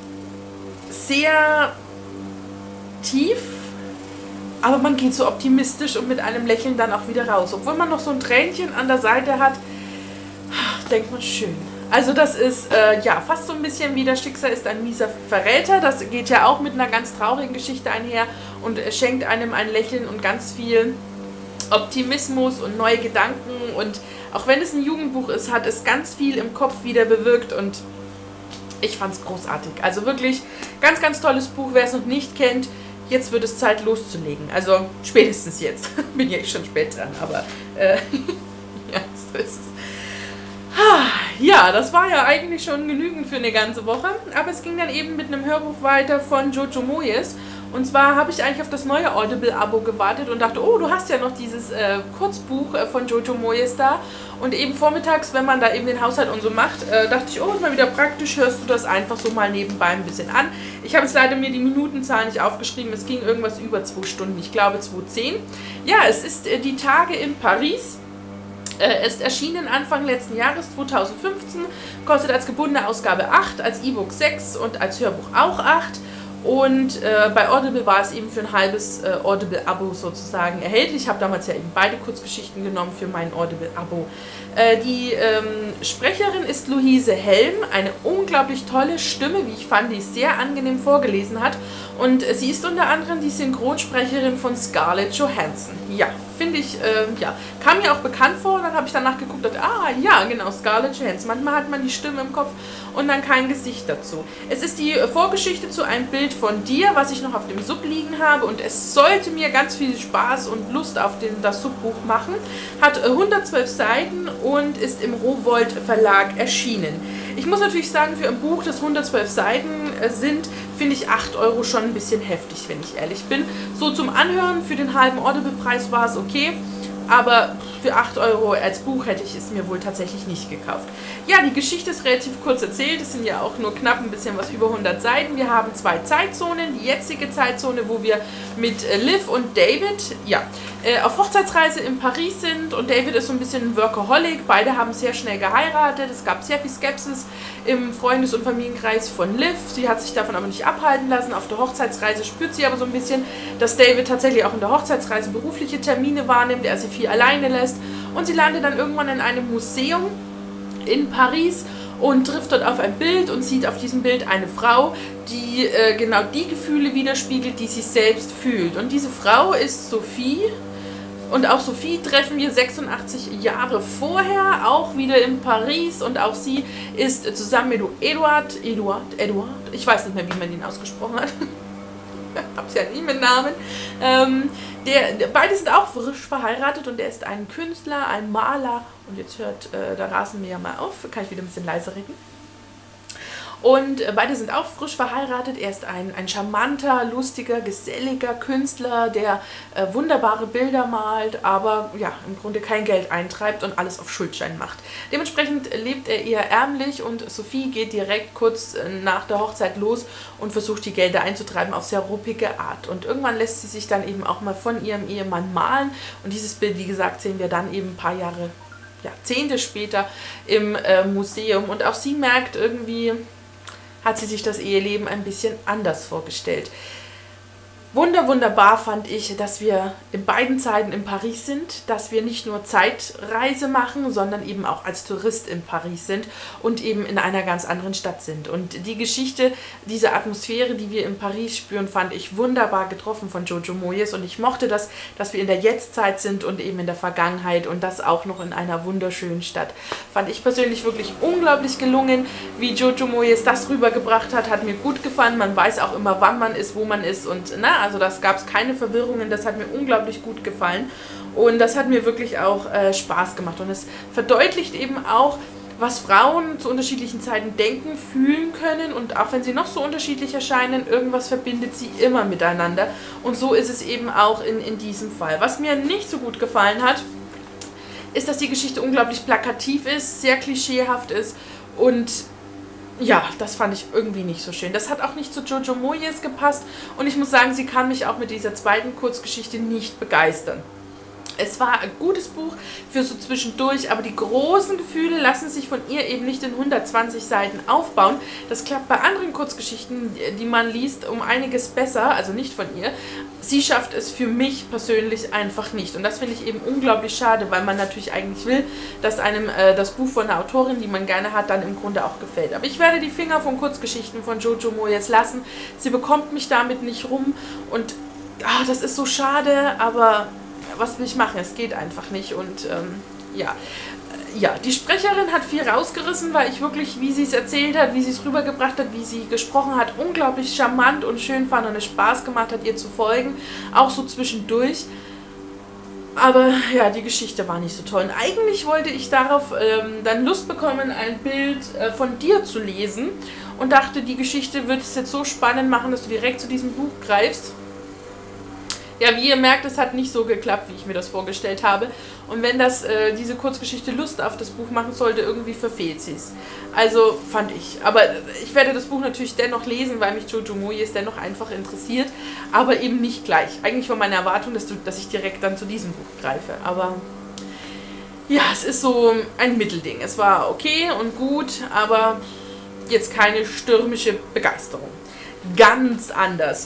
A: sehr tief, aber man geht so optimistisch und mit einem Lächeln dann auch wieder raus. Obwohl man noch so ein Tränchen an der Seite hat, denkt man schön. Also das ist, äh, ja, fast so ein bisschen wie das Schicksal ist ein mieser Verräter. Das geht ja auch mit einer ganz traurigen Geschichte einher und schenkt einem ein Lächeln und ganz viel Optimismus und neue Gedanken und auch wenn es ein Jugendbuch ist, hat es ganz viel im Kopf wieder bewirkt und ich fand es großartig. Also wirklich ganz, ganz tolles Buch. Wer es noch nicht kennt, jetzt wird es Zeit loszulegen. Also spätestens jetzt. Bin ja ich schon spät dran, aber äh, ja, so ist es. Ja, das war ja eigentlich schon genügend für eine ganze Woche, aber es ging dann eben mit einem Hörbuch weiter von Jojo Moyes Und zwar habe ich eigentlich auf das neue Audible-Abo gewartet und dachte, oh, du hast ja noch dieses äh, Kurzbuch äh, von Jojo Moyes da. Und eben vormittags, wenn man da eben den Haushalt und so macht, äh, dachte ich, oh, ist mal wieder praktisch, hörst du das einfach so mal nebenbei ein bisschen an. Ich habe jetzt leider mir die Minutenzahl nicht aufgeschrieben, es ging irgendwas über zwei Stunden, ich glaube zwei zehn. Ja, es ist äh, die Tage in Paris. Äh, ist erschienen Anfang letzten Jahres, zweitausendfünfzehn, kostet als gebundene Ausgabe acht, als E-Book sechs und als Hörbuch auch acht. Und äh, bei Audible war es eben für ein halbes äh, Audible-Abo sozusagen erhältlich. Ich habe damals ja eben beide Kurzgeschichten genommen für mein Audible-Abo. Äh, die ähm, Sprecherin ist Luise Helm, eine unglaublich tolle Stimme, wie ich fand, die sehr angenehm vorgelesen hat. Und äh, sie ist unter anderem die Synchronsprecherin von Scarlett Johansson. Ja, finde ich, äh, ja, kam mir auch bekannt vor. Und dann habe ich danach geguckt und dachte, ah, ja, genau, Scarlett Johansson. Manchmal hat man die Stimme im Kopf und dann kein Gesicht dazu. Es ist die Vorgeschichte zu einem Bild von dir, was ich noch auf dem Sub liegen habe, und es sollte mir ganz viel Spaß und Lust auf den, das Subbuch machen. Hat hundertzwölf Seiten und ist im Rowohlt Verlag erschienen. Ich muss natürlich sagen, für ein Buch, das hundertzwölf Seiten sind, finde ich acht Euro schon ein bisschen heftig, wenn ich ehrlich bin. So zum Anhören für den halben Audible-Preis war es okay, aber für acht Euro als Buch hätte ich es mir wohl tatsächlich nicht gekauft. Ja, die Geschichte ist relativ kurz erzählt. Es sind ja auch nur knapp ein bisschen was über hundert Seiten. Wir haben zwei Zeitzonen. Die jetzige Zeitzone, wo wir mit Liv und David, ja, äh, auf Hochzeitsreise in Paris sind. Und David ist so ein bisschen ein Workaholic. Beide haben sehr schnell geheiratet. Es gab sehr viel Skepsis im Freundes- und Familienkreis von Liv. Sie hat sich davon aber nicht abhalten lassen. Auf der Hochzeitsreise spürt sie aber so ein bisschen, dass David tatsächlich auch in der Hochzeitsreise berufliche Termine wahrnimmt, er sie viel alleine lässt. Und sie landet dann irgendwann in einem Museum in Paris und trifft dort auf ein Bild und sieht auf diesem Bild eine Frau, die äh, genau die Gefühle widerspiegelt, die sie selbst fühlt. Und diese Frau ist Sophie. Und auch Sophie treffen wir sechsundachtzig Jahre vorher, auch wieder in Paris. Und auch sie ist zusammen mit Eduard, Eduard, Eduard, ich weiß nicht mehr, wie man ihn ausgesprochen hat. Hab's ja nie mit Namen. Ähm, der, der, beide sind auch frisch verheiratet und er ist ein Künstler, ein Maler. Und jetzt hört äh, der Rasenmäher mal auf. Kann ich wieder ein bisschen leiser reden? Und äh, beide sind auch frisch verheiratet. Er ist ein, ein charmanter, lustiger, geselliger Künstler, der äh, wunderbare Bilder malt, aber ja, im Grunde kein Geld eintreibt und alles auf Schuldschein macht. Dementsprechend lebt er eher ärmlich und Sophie geht direkt kurz äh, nach der Hochzeit los und versucht, die Gelder einzutreiben auf sehr ruppige Art. Und irgendwann lässt sie sich dann eben auch mal von ihrem Ehemann malen. Und dieses Bild, wie gesagt, sehen wir dann eben ein paar Jahre, Jahrzehnte später im äh, Museum. Und auch sie merkt irgendwie, hat sie sich das Eheleben ein bisschen anders vorgestellt. Wunder, wunderbar fand ich, dass wir in beiden Zeiten in Paris sind, dass wir nicht nur Zeitreise machen, sondern eben auch als Tourist in Paris sind und eben in einer ganz anderen Stadt sind. Und die Geschichte, diese Atmosphäre, die wir in Paris spüren, fand ich wunderbar getroffen von Jojo Moyes. Und ich mochte das, dass wir in der Jetztzeit sind und eben in der Vergangenheit und das auch noch in einer wunderschönen Stadt. Fand ich persönlich wirklich unglaublich gelungen, wie Jojo Moyes das rübergebracht hat. Hat mir gut gefallen. Man weiß auch immer, wann man ist, wo man ist und na, also das gab es keine Verwirrungen, das hat mir unglaublich gut gefallen und das hat mir wirklich auch äh, Spaß gemacht und es verdeutlicht eben auch, was Frauen zu unterschiedlichen Zeiten denken, fühlen können und auch wenn sie noch so unterschiedlich erscheinen, irgendwas verbindet sie immer miteinander und so ist es eben auch in, in diesem Fall. Was mir nicht so gut gefallen hat, ist, dass die Geschichte unglaublich plakativ ist, sehr klischeehaft ist und ja, das fand ich irgendwie nicht so schön. Das hat auch nicht zu Jojo Moyes gepasst und ich muss sagen, sie kann mich auch mit dieser zweiten Kurzgeschichte nicht begeistern. Es war ein gutes Buch für so zwischendurch, aber die großen Gefühle lassen sich von ihr eben nicht in hundertzwanzig Seiten aufbauen. Das klappt bei anderen Kurzgeschichten, die man liest, um einiges besser, also nicht von ihr. Sie schafft es für mich persönlich einfach nicht und das finde ich eben unglaublich schade, weil man natürlich eigentlich will, dass einem äh, das Buch von einer Autorin, die man gerne hat, dann im Grunde auch gefällt. Aber ich werde die Finger von Kurzgeschichten von Jojo Moyes lassen. Sie bekommt mich damit nicht rum und ach, das ist so schade, aber was will ich machen? Es geht einfach nicht und ähm, ja. Ja, die Sprecherin hat viel rausgerissen, weil ich wirklich, wie sie es erzählt hat, wie sie es rübergebracht hat, wie sie gesprochen hat, unglaublich charmant und schön fand und es Spaß gemacht hat, ihr zu folgen, auch so zwischendurch. Aber ja, die Geschichte war nicht so toll. Und eigentlich wollte ich darauf ähm, dann Lust bekommen, ein Bild äh, von dir zu lesen. Und dachte, die Geschichte wird es jetzt so spannend machen, dass du direkt zu diesem Buch greifst. Ja, wie ihr merkt, es hat nicht so geklappt, wie ich mir das vorgestellt habe. Und wenn das äh, diese Kurzgeschichte Lust auf das Buch machen sollte, irgendwie verfehlt sie es. Also fand ich. Aber ich werde das Buch natürlich dennoch lesen, weil mich Jojo Moyes dennoch einfach interessiert. Aber eben nicht gleich. Eigentlich war meine Erwartung, dass, du, dass ich direkt dann zu diesem Buch greife. Aber ja, es ist so ein Mittelding. Es war okay und gut, aber jetzt keine stürmische Begeisterung. Ganz anders.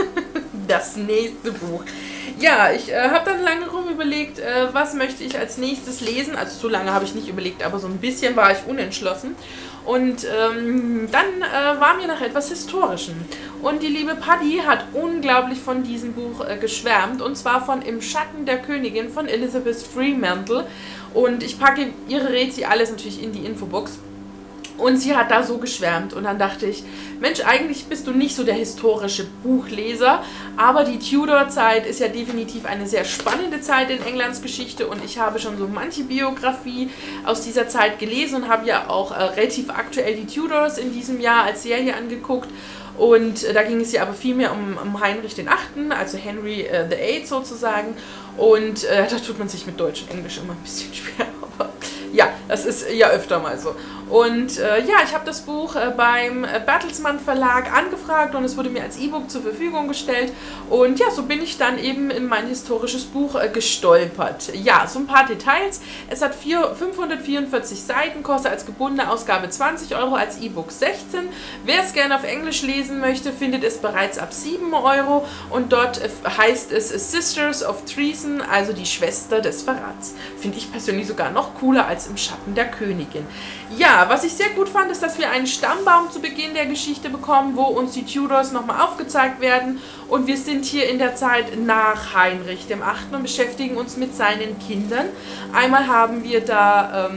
A: Das nächste Buch. Ja, ich äh, habe dann lange rum überlegt, äh, was möchte ich als nächstes lesen. Also so lange habe ich nicht überlegt, aber so ein bisschen war ich unentschlossen. Und ähm, dann äh, war mir nach etwas Historischem. Und die liebe Paddy hat unglaublich von diesem Buch äh, geschwärmt. Und zwar von Im Schatten der Königin von Elizabeth Fremantle. Und ich packe ihre Rezi alles natürlich in die Infobox. Und sie hat da so geschwärmt und dann dachte ich, Mensch, eigentlich bist du nicht so der historische Buchleser, aber die Tudor-Zeit ist ja definitiv eine sehr spannende Zeit in Englands Geschichte und ich habe schon so manche Biografie aus dieser Zeit gelesen und habe ja auch äh, relativ aktuell die Tudors in diesem Jahr als Serie angeguckt. Und äh, da ging es ja aber vielmehr um, um Heinrich den Achten, also Henry äh, the Eighth sozusagen. Und äh, da tut man sich mit Deutsch und Englisch immer ein bisschen schwer, aber ja, das ist ja öfter mal so. Und äh, ja, ich habe das Buch äh, beim äh, Bertelsmann Verlag angefragt und es wurde mir als E-Book zur Verfügung gestellt. Und ja, so bin ich dann eben in mein historisches Buch äh, gestolpert. Ja, so ein paar Details. Es hat fünfhundertvierundvierzig Seiten, kostet als gebundene Ausgabe zwanzig Euro, als E-Book sechzehn. Wer es gerne auf Englisch lesen möchte, findet es bereits ab sieben Euro. Und dort äh, heißt es Sisters of Treason, also die Schwester des Verrats. Finde ich persönlich sogar noch cooler als Im Schatten der Königin. Ja, was ich sehr gut fand, ist, dass wir einen Stammbaum zu Beginn der Geschichte bekommen, wo uns die Tudors nochmal aufgezeigt werden. Und wir sind hier in der Zeit nach Heinrich dem Achten und beschäftigen uns mit seinen Kindern. Einmal haben wir da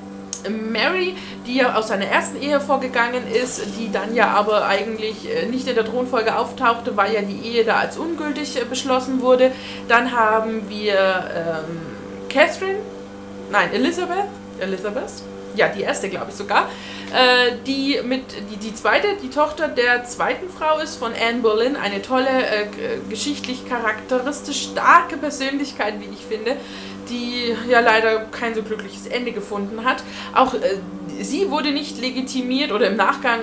A: ähm, Mary, die ja aus seiner ersten Ehe vorgegangen ist, die dann ja aber eigentlich nicht in der Thronfolge auftauchte, weil ja die Ehe da als ungültig beschlossen wurde. Dann haben wir ähm, Catherine, nein, Elizabeth, Elizabeth, ja, die erste, glaube ich sogar, äh, die mit die, die zweite, die Tochter der zweiten Frau ist von Anne Boleyn, eine tolle, äh, geschichtlich charakteristisch starke Persönlichkeit, wie ich finde, die ja leider kein so glückliches Ende gefunden hat. Auch äh, sie wurde nicht legitimiert oder im Nachgang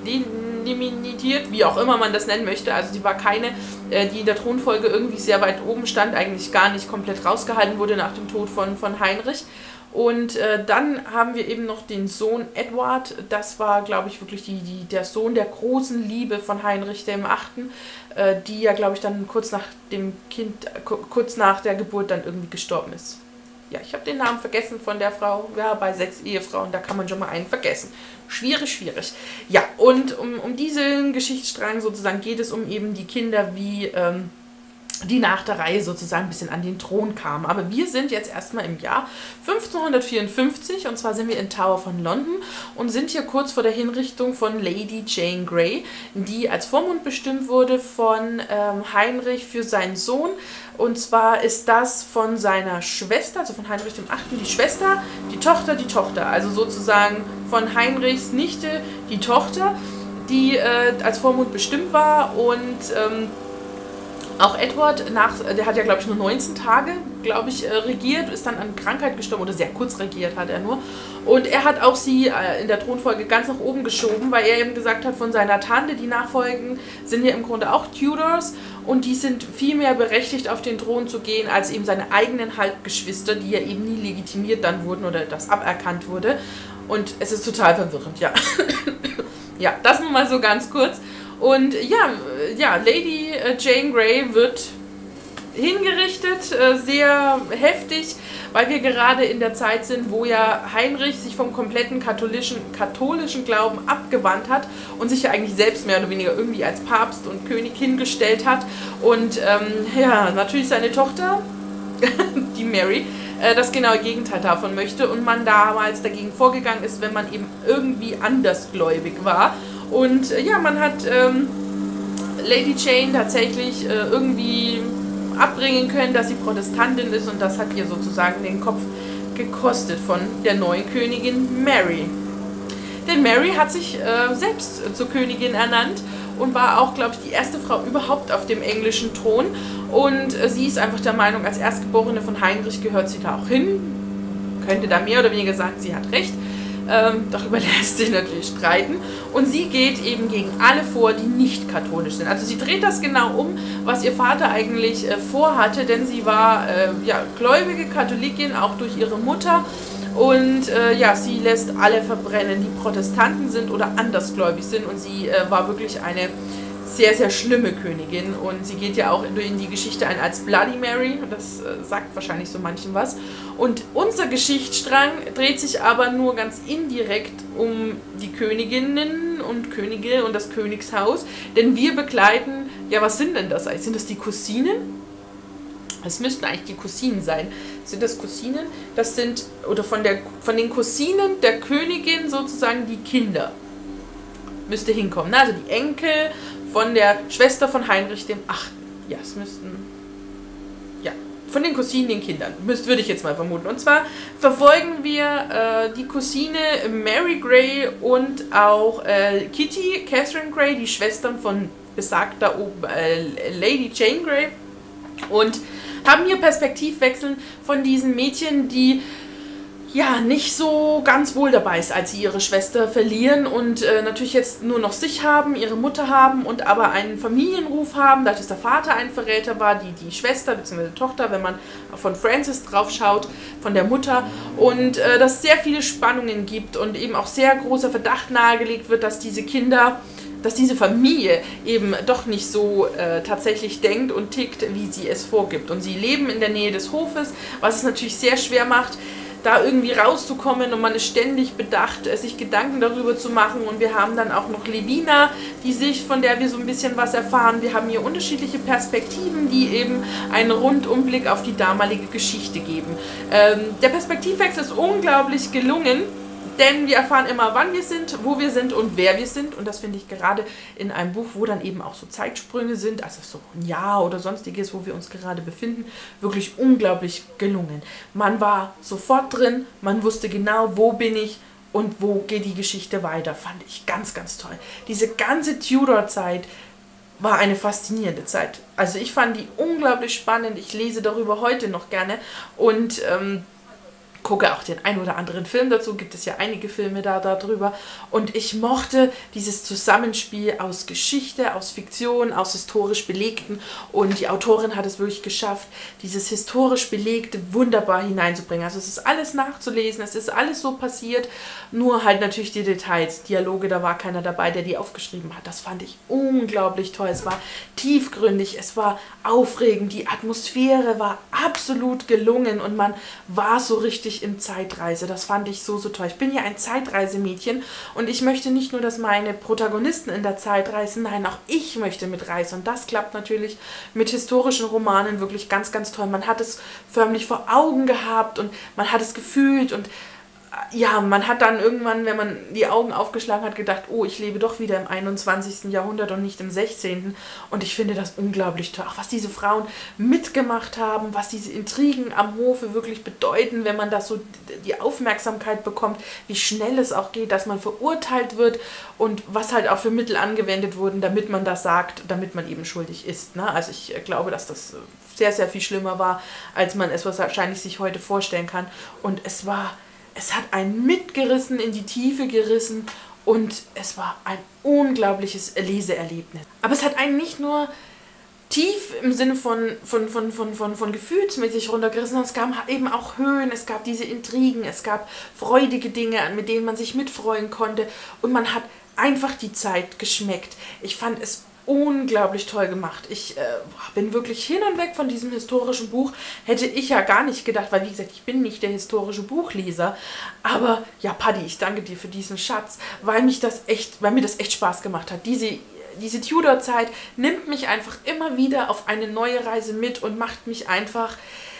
A: delimitiert, wie auch immer man das nennen möchte. Also sie war keine, äh, die in der Thronfolge irgendwie sehr weit oben stand, eigentlich gar nicht komplett rausgehalten wurde nach dem Tod von, von Heinrich. Und äh, dann haben wir eben noch den Sohn Edward. Das war, glaube ich, wirklich die, die, der Sohn der großen Liebe von Heinrich dem Achten, äh, die ja, glaube ich, dann kurz nach dem Kind, kurz nach der Geburt dann irgendwie gestorben ist. Ja, ich habe den Namen vergessen von der Frau. Ja, bei sechs Ehefrauen, da kann man schon mal einen vergessen. Schwierig, schwierig. Ja, und um, um diesen Geschichtsstrang sozusagen geht es um eben die Kinder, wie ähm, die nach der Reihe sozusagen ein bisschen an den Thron kamen. Aber wir sind jetzt erstmal im Jahr fünfzehnhundertvierundfünfzig und zwar sind wir in Tower von London und sind hier kurz vor der Hinrichtung von Lady Jane Grey, die als Vormund bestimmt wurde von ähm, Heinrich für seinen Sohn. Und zwar ist das von seiner Schwester, also von Heinrich dem Achten, die Schwester, die Tochter, die Tochter. Also sozusagen von Heinrichs Nichte die Tochter, die äh, als Vormund bestimmt war und ähm, auch Edward, nach, der hat ja, glaube ich, nur neunzehn Tage, glaube ich, regiert, ist dann an Krankheit gestorben, oder sehr kurz regiert hat er nur. Und er hat auch sie in der Thronfolge ganz nach oben geschoben, weil er eben gesagt hat, von seiner Tante, die nachfolgen, sind ja im Grunde auch Tudors und die sind viel mehr berechtigt, auf den Thron zu gehen, als eben seine eigenen Halbgeschwister, die ja eben nie legitimiert dann wurden oder das aberkannt wurde. Und es ist total verwirrend, ja. Ja, das nun mal so ganz kurz. Und ja, ja, Lady Jane Grey wird hingerichtet, sehr heftig, weil wir gerade in der Zeit sind, wo ja Heinrich sich vom kompletten katholischen, katholischen Glauben abgewandt hat und sich ja eigentlich selbst mehr oder weniger irgendwie als Papst und König hingestellt hat. Und ähm, ja, natürlich seine Tochter, die Mary, das genaue Gegenteil davon möchte und man damals dagegen vorgegangen ist, wenn man eben irgendwie andersgläubig war. Und äh, ja, man hat ähm, Lady Jane tatsächlich äh, irgendwie abbringen können, dass sie Protestantin ist, und das hat ihr sozusagen den Kopf gekostet von der neuen Königin Mary. Denn Mary hat sich äh, selbst zur Königin ernannt und war auch, glaube ich, die erste Frau überhaupt auf dem englischen Thron. Und äh, sie ist einfach der Meinung, als Erstgeborene von Heinrich gehört sie da auch hin. Könnte da mehr oder weniger sagen, sie hat recht. Ähm, darüber lässt sich natürlich streiten. Und sie geht eben gegen alle vor, die nicht katholisch sind. Also sie dreht das genau um, was ihr Vater eigentlich äh, vorhatte, denn sie war äh, ja, gläubige Katholikin, auch durch ihre Mutter. Und äh, ja, sie lässt alle verbrennen, die Protestanten sind oder andersgläubig sind. Und sie äh, war wirklich eine sehr, sehr schlimme Königin. Und sie geht ja auch in die Geschichte ein als Bloody Mary. Das äh, sagt wahrscheinlich so manchen was. Und unser Geschichtsstrang dreht sich aber nur ganz indirekt um die Königinnen und Könige und das Königshaus. Denn wir begleiten, ja, was sind denn das eigentlich? Sind das die Cousinen? Es müssten eigentlich die Cousinen sein. Sind das Cousinen? Das sind, oder von, der, von den Cousinen der Königin sozusagen die Kinder. Müsste hinkommen. Ne? Also die Enkel von der Schwester von Heinrich dem Achten. Ja, es müssten, ja, von den Cousinen den Kindern. Müsst, würde ich jetzt mal vermuten. Und zwar verfolgen wir äh, die Cousine Mary Grey und auch äh, Kitty, Catherine Grey, die Schwestern von besagter äh, Lady Jane Grey. Und haben hier Perspektivwechseln von diesen Mädchen, die ja nicht so ganz wohl dabei ist, als sie ihre Schwester verlieren und äh, natürlich jetzt nur noch sich haben, ihre Mutter haben und aber einen Familienruf haben, dass der Vater ein Verräter war, die, die Schwester bzw. Tochter, wenn man von Frances drauf schaut, von der Mutter, und äh, dass es sehr viele Spannungen gibt und eben auch sehr großer Verdacht nahegelegt wird, dass diese Kinder, dass diese Familie eben doch nicht so äh, tatsächlich denkt und tickt, wie sie es vorgibt. Und sie leben in der Nähe des Hofes, was es natürlich sehr schwer macht, da irgendwie rauszukommen, und man ist ständig bedacht, sich Gedanken darüber zu machen. Und wir haben dann auch noch Levina, die sich, von der wir so ein bisschen was erfahren. Wir haben hier unterschiedliche Perspektiven, die eben einen Rundumblick auf die damalige Geschichte geben. Ähm, der Perspektivwechsel ist unglaublich gelungen, denn wir erfahren immer, wann wir sind, wo wir sind und wer wir sind. Und das finde ich gerade in einem Buch, wo dann eben auch so Zeitsprünge sind, also so ein Jahr oder sonstiges, wo wir uns gerade befinden, wirklich unglaublich gelungen. Man war sofort drin, man wusste genau, wo bin ich und wo geht die Geschichte weiter. Fand ich ganz, ganz toll. Diese ganze Tudor-Zeit war eine faszinierende Zeit. Also ich fand die unglaublich spannend. Ich lese darüber heute noch gerne und ähm, gucke auch den ein oder anderen Film dazu, gibt es ja einige Filme da darüber, und ich mochte dieses Zusammenspiel aus Geschichte, aus Fiktion, aus historisch Belegten, und die Autorin hat es wirklich geschafft, dieses historisch Belegte wunderbar hineinzubringen. Also es ist alles nachzulesen, es ist alles so passiert, nur halt natürlich die Details, Dialoge, da war keiner dabei, der die aufgeschrieben hat. Das fand ich unglaublich toll. Es war tiefgründig, es war aufregend, die Atmosphäre war absolut gelungen und man war so richtig in Zeitreise. Das fand ich so, so toll. Ich bin ja ein Zeitreisemädchen und ich möchte nicht nur, dass meine Protagonisten in der Zeit reisen, nein, auch ich möchte mitreisen. Und das klappt natürlich mit historischen Romanen wirklich ganz, ganz toll. Man hat es förmlich vor Augen gehabt und man hat es gefühlt, und ja, man hat dann irgendwann, wenn man die Augen aufgeschlagen hat, gedacht, oh, ich lebe doch wieder im einundzwanzigsten Jahrhundert und nicht im sechzehnten Und ich finde das unglaublich toll. Auch was diese Frauen mitgemacht haben, was diese Intrigen am Hofe wirklich bedeuten, wenn man das so die Aufmerksamkeit bekommt, wie schnell es auch geht, dass man verurteilt wird und was halt auch für Mittel angewendet wurden, damit man das sagt, damit man eben schuldig ist. Ne? Also ich glaube, dass das sehr, sehr viel schlimmer war, als man es wahrscheinlich sich heute vorstellen kann. Und es war... Es hat einen mitgerissen, in die Tiefe gerissen, und es war ein unglaubliches Leseerlebnis. Aber es hat einen nicht nur tief im Sinne von, von, von, von, von, von gefühlsmäßig runtergerissen, sondern es gab eben auch Höhen, es gab diese Intrigen, es gab freudige Dinge, mit denen man sich mitfreuen konnte, und man hat einfach die Zeit geschmeckt. Ich fand es unglaublich toll gemacht. Ich äh, bin wirklich hin und weg von diesem historischen Buch. Hätte ich ja gar nicht gedacht, weil wie gesagt, ich bin nicht der historische Buchleser. Aber ja, Paddy, ich danke dir für diesen Schatz, weil mich das echt, weil mir das echt Spaß gemacht hat. Diese, diese Tudor-Zeit nimmt mich einfach immer wieder auf eine neue Reise mit und macht mich einfach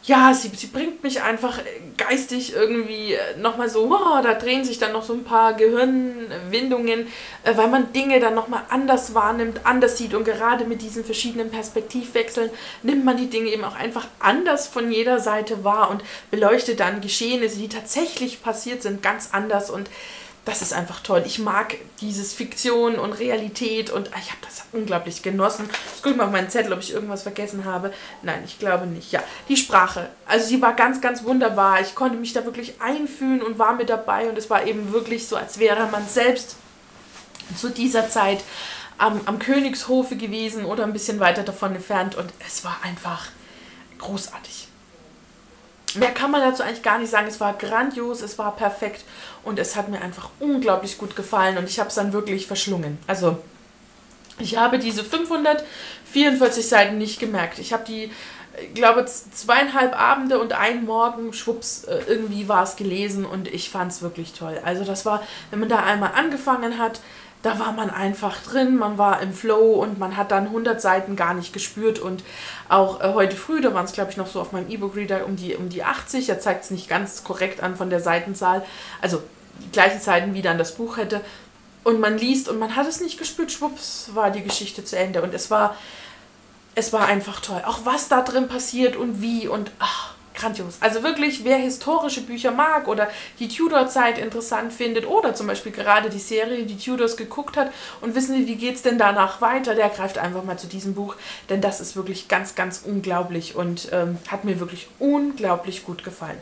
A: ja, sie, sie bringt mich einfach geistig irgendwie nochmal so, wow, da drehen sich dann noch so ein paar Gehirnwindungen, äh, weil man Dinge dann nochmal anders wahrnimmt, anders sieht und gerade mit diesen verschiedenen Perspektivwechseln nimmt man die Dinge eben auch einfach anders von jeder Seite wahr und beleuchtet dann Geschehnisse, die tatsächlich passiert sind, ganz anders und das ist einfach toll. Ich mag dieses Fiktion und Realität und ich habe das unglaublich genossen. Ich gucke mal auf meinen Zettel, ob ich irgendwas vergessen habe. Nein, ich glaube nicht. Ja, die Sprache. Also sie war ganz, ganz wunderbar. Ich konnte mich da wirklich einfühlen und war mit dabei und es war eben wirklich so, als wäre man selbst zu dieser Zeit am, am Königshofe gewesen oder ein bisschen weiter davon entfernt und es war einfach großartig. Mehr kann man dazu eigentlich gar nicht sagen. Es war grandios, es war perfekt und es hat mir einfach unglaublich gut gefallen und ich habe es dann wirklich verschlungen. Also ich habe diese fünfhundertvierundvierzig Seiten nicht gemerkt. Ich habe die, ich glaube, zweieinhalb Abende und einen Morgen, schwupps, irgendwie war es gelesen und ich fand es wirklich toll. Also das war, wenn man da einmal angefangen hat, da war man einfach drin, man war im Flow und man hat dann hundert Seiten gar nicht gespürt und auch äh, heute früh, da waren es glaube ich noch so auf meinem E-Book-Reader um die, um die achtzig, da zeigt es nicht ganz korrekt an von der Seitenzahl, also die gleichen Seiten wie dann das Buch hätte und man liest und man hat es nicht gespürt, schwupps, war die Geschichte zu Ende und es war, es war einfach toll, auch was da drin passiert und wie und ach, grandios. Also wirklich, wer historische Bücher mag oder die Tudor-Zeit interessant findet oder zum Beispiel gerade die Serie, die Tudors geguckt hat und wissen Sie, wie geht es denn danach weiter, der greift einfach mal zu diesem Buch, denn das ist wirklich ganz, ganz unglaublich und ähm, hat mir wirklich unglaublich gut gefallen.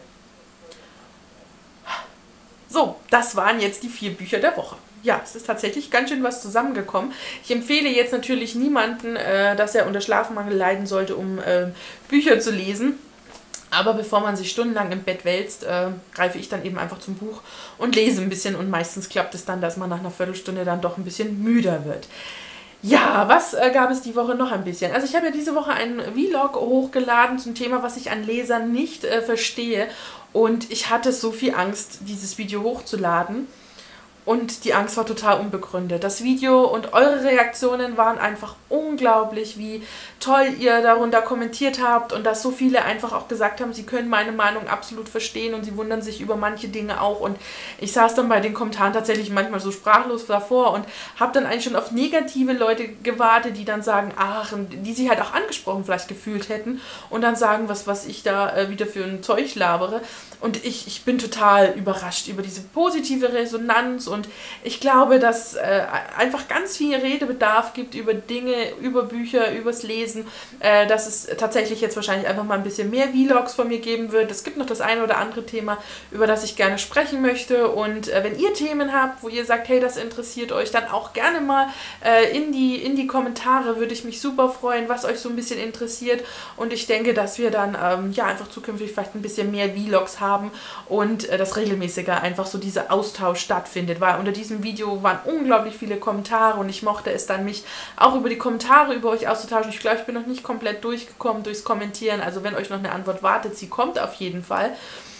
A: So, das waren jetzt die vier Bücher der Woche. Ja, es ist tatsächlich ganz schön was zusammengekommen. Ich empfehle jetzt natürlich niemanden, äh, dass er unter Schlafmangel leiden sollte, um äh, Bücher zu lesen. Aber bevor man sich stundenlang im Bett wälzt, äh, greife ich dann eben einfach zum Buch und lese ein bisschen. Und meistens klappt es dann, dass man nach einer Viertelstunde dann doch ein bisschen müder wird. Ja, was äh, gab es die Woche noch ein bisschen? Also ich habe ja diese Woche einen Vlog hochgeladen zum Thema, was ich an Lesern nicht äh, verstehe. Und ich hatte so viel Angst, dieses Video hochzuladen. Und die Angst war total unbegründet. Das Video und eure Reaktionen waren einfach unglaublich, wie toll ihr darunter kommentiert habt und dass so viele einfach auch gesagt haben, sie können meine Meinung absolut verstehen und sie wundern sich über manche Dinge auch. Und ich saß dann bei den Kommentaren tatsächlich manchmal so sprachlos davor und habe dann eigentlich schon auf negative Leute gewartet, die dann sagen, ach, die sich halt auch angesprochen vielleicht gefühlt hätten und dann sagen, was, was ich da äh, wieder für ein Zeug labere. Und ich, ich bin total überrascht über diese positive Resonanz und ich glaube, dass äh, einfach ganz viel Redebedarf gibt über Dinge, über Bücher, übers Lesen, äh, dass es tatsächlich jetzt wahrscheinlich einfach mal ein bisschen mehr Vlogs von mir geben wird. Es gibt noch das eine oder andere Thema, über das ich gerne sprechen möchte und äh, wenn ihr Themen habt, wo ihr sagt, hey, das interessiert euch, dann auch gerne mal äh, in die, in die Kommentare, würde ich mich super freuen, was euch so ein bisschen interessiert und ich denke, dass wir dann ähm, ja einfach zukünftig vielleicht ein bisschen mehr Vlogs haben und äh, dass regelmäßiger einfach so dieser Austausch stattfindet, weil unter diesem Video waren unglaublich viele Kommentare und ich mochte es dann, mich auch über die Kommentare über euch auszutauschen. Ich glaube, ich bin noch nicht komplett durchgekommen durchs Kommentieren, also wenn euch noch eine Antwort wartet, sie kommt auf jeden Fall.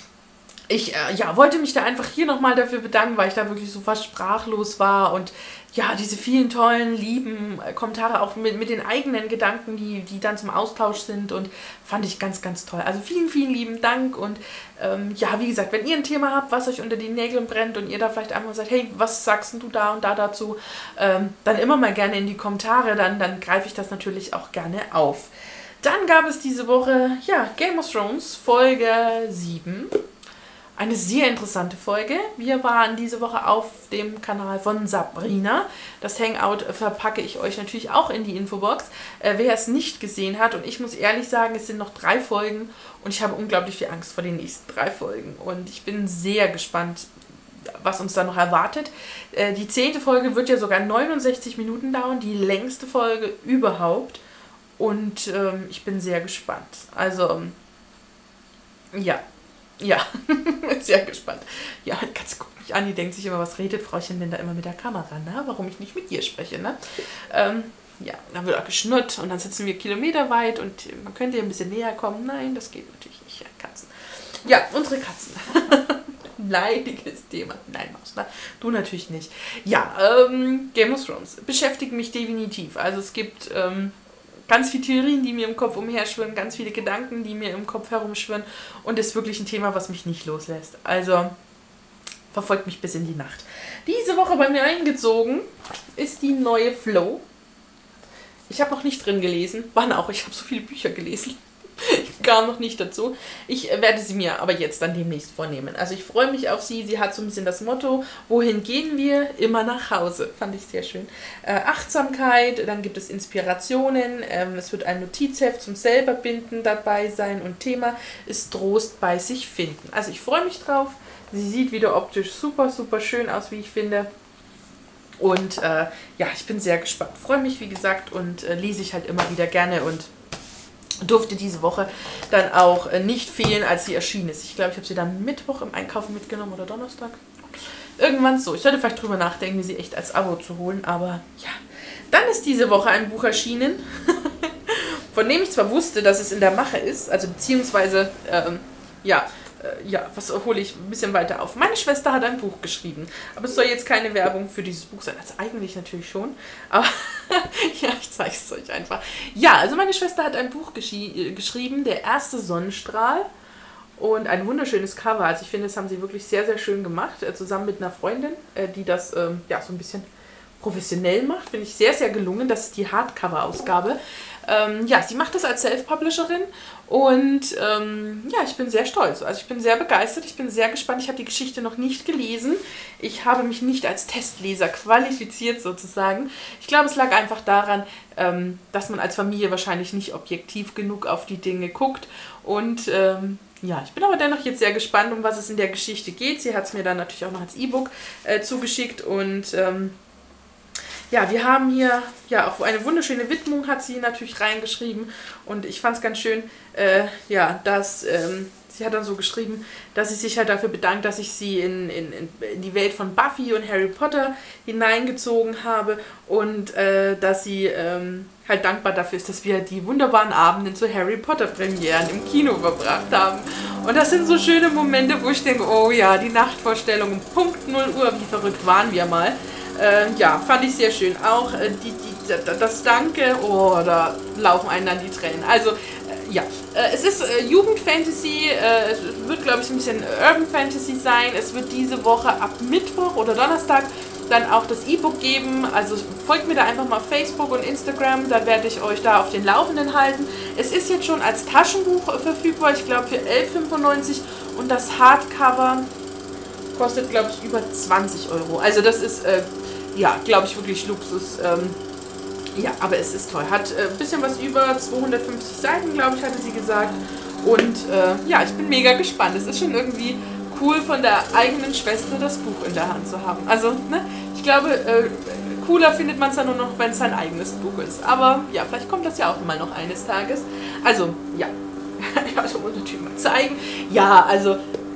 A: Ich äh, ja, wollte mich da einfach hier nochmal dafür bedanken, weil ich da wirklich so fast sprachlos war und ja, diese vielen tollen, lieben äh, Kommentare auch mit, mit den eigenen Gedanken, die, die dann zum Austausch sind und fand ich ganz, ganz toll. Also vielen, vielen lieben Dank und ähm, ja, wie gesagt, wenn ihr ein Thema habt, was euch unter die Nägeln brennt und ihr da vielleicht einmal sagt, hey, was sagst du da und da dazu, ähm, dann immer mal gerne in die Kommentare, dann, dann greife ich das natürlich auch gerne auf. Dann gab es diese Woche, ja, Game of Thrones Folge sieben. Eine sehr interessante Folge. Wir waren diese Woche auf dem Kanal von Sabrina. Das Hangout verpacke ich euch natürlich auch in die Infobox, äh, wer es nicht gesehen hat. Und ich muss ehrlich sagen, es sind noch drei Folgen und ich habe unglaublich viel Angst vor den nächsten drei Folgen. Und ich bin sehr gespannt, was uns da noch erwartet. Äh, die zehnte Folge wird ja sogar neunundsechzig Minuten dauern, die längste Folge überhaupt. Und ähm, ich bin sehr gespannt. Also, ja. Ja, sehr gespannt. Ja, Katze guckt mich an, die denkt sich immer, was redet Frauchen denn da immer mit der Kamera, ne? Warum ich nicht mit dir spreche, ne? Ähm, ja, dann wird auch geschnurrt und dann sitzen wir kilometerweit und man könnte ja ein bisschen näher kommen. Nein, das geht natürlich nicht, ja, Katzen. Ja, unsere Katzen. Leidiges Thema. Nein, Maus, ne? Du natürlich nicht. Ja, ähm, Game of Thrones beschäftigt mich definitiv. Also es gibt... Ähm, ganz viele Theorien, die mir im Kopf umherschwirren, ganz viele Gedanken, die mir im Kopf herumschwirren und ist wirklich ein Thema, was mich nicht loslässt. Also verfolgt mich bis in die Nacht. Diese Woche bei mir eingezogen ist die neue Flow. Ich habe noch nicht drin gelesen. Wann auch? Ich habe so viele Bücher gelesen. Ich kam noch nicht dazu. Ich werde sie mir aber jetzt dann demnächst vornehmen. Also ich freue mich auf sie. Sie hat so ein bisschen das Motto, wohin gehen wir? Immer nach Hause. Fand ich sehr schön. Äh, Achtsamkeit, dann gibt es Inspirationen. Ähm, es wird ein Notizheft zum Selberbinden dabei sein. Und Thema ist Trost bei sich finden. Also ich freue mich drauf. Sie sieht wieder optisch super, super schön aus, wie ich finde. Und äh, ja, ich bin sehr gespannt. Freue mich, wie gesagt, und äh, lese ich halt immer wieder gerne und durfte diese Woche dann auch äh, nicht fehlen, als sie erschienen ist. Ich glaube, ich habe sie dann Mittwoch im Einkaufen mitgenommen oder Donnerstag. Irgendwann so. Ich sollte vielleicht drüber nachdenken, mir sie echt als Abo zu holen, aber ja. Dann ist diese Woche ein Buch erschienen, von dem ich zwar wusste, dass es in der Mache ist, also beziehungsweise, ähm, ja, ja, was hole ich ein bisschen weiter auf. Meine Schwester hat ein Buch geschrieben, aber es soll jetzt keine Werbung für dieses Buch sein. Also eigentlich natürlich schon, aber ja, ich zeige es euch einfach. Ja, also meine Schwester hat ein Buch geschrieben, Der erste Sonnenstrahl, und ein wunderschönes Cover. Also ich finde, das haben sie wirklich sehr, sehr schön gemacht, äh, zusammen mit einer Freundin, äh, die das ähm, ja so ein bisschen professionell macht. Finde ich sehr, sehr gelungen. Das ist die Hardcover-Ausgabe. Ähm, ja, sie macht das als Self-Publisherin und ähm, ja, ich bin sehr stolz. Also ich bin sehr begeistert, ich bin sehr gespannt. Ich habe die Geschichte noch nicht gelesen. Ich habe mich nicht als Testleser qualifiziert sozusagen. Ich glaube, es lag einfach daran, ähm, dass man als Familie wahrscheinlich nicht objektiv genug auf die Dinge guckt. Und ähm, ja, ich bin aber dennoch jetzt sehr gespannt, um was es in der Geschichte geht. Sie hat es mir dann natürlich auch noch als E-Book äh, zugeschickt und ähm, ja, wir haben hier ja auch eine wunderschöne Widmung, hat sie natürlich reingeschrieben, und ich fand es ganz schön, äh, ja, dass ähm, sie hat dann so geschrieben, dass sie sich halt dafür bedankt, dass ich sie in, in, in die Welt von Buffy und Harry Potter hineingezogen habe und äh, dass sie ähm, halt dankbar dafür ist, dass wir die wunderbaren Abende zu Harry Potter Premieren im Kino verbracht haben. Und das sind so schöne Momente, wo ich denke, oh ja, die Nachtvorstellung um Punkt null Uhr, wie verrückt waren wir mal. Äh, ja, fand ich sehr schön. Auch äh, die, die, das Danke, oh, da laufen einem dann die Tränen. Also, äh, ja, äh, es ist äh, Jugendfantasy, äh, es wird, glaube ich, ein bisschen Urban Fantasy sein. Es wird diese Woche ab Mittwoch oder Donnerstag dann auch das E-Book geben. Also folgt mir da einfach mal auf Facebook und Instagram, da werde ich euch da auf den Laufenden halten. Es ist jetzt schon als Taschenbuch verfügbar, ich glaube für elf fünfundneunzig, und das Hardcover kostet, glaube ich, über zwanzig Euro. Also das ist, äh, ja, glaube ich, wirklich Luxus. Ähm, ja, aber es ist toll. Hat ein äh, bisschen was über zweihundertfünfzig Seiten, glaube ich, hatte sie gesagt. Und äh, ja, ich bin mega gespannt. Es ist schon irgendwie cool, von der eigenen Schwester das Buch in der Hand zu haben. Also, ne, ich glaube, äh, cooler findet man es dann nur noch, wenn es sein eigenes Buch ist. Aber ja, vielleicht kommt das ja auch mal noch eines Tages. Also, ja, also muss ich natürlich mal zeigen. Ja, also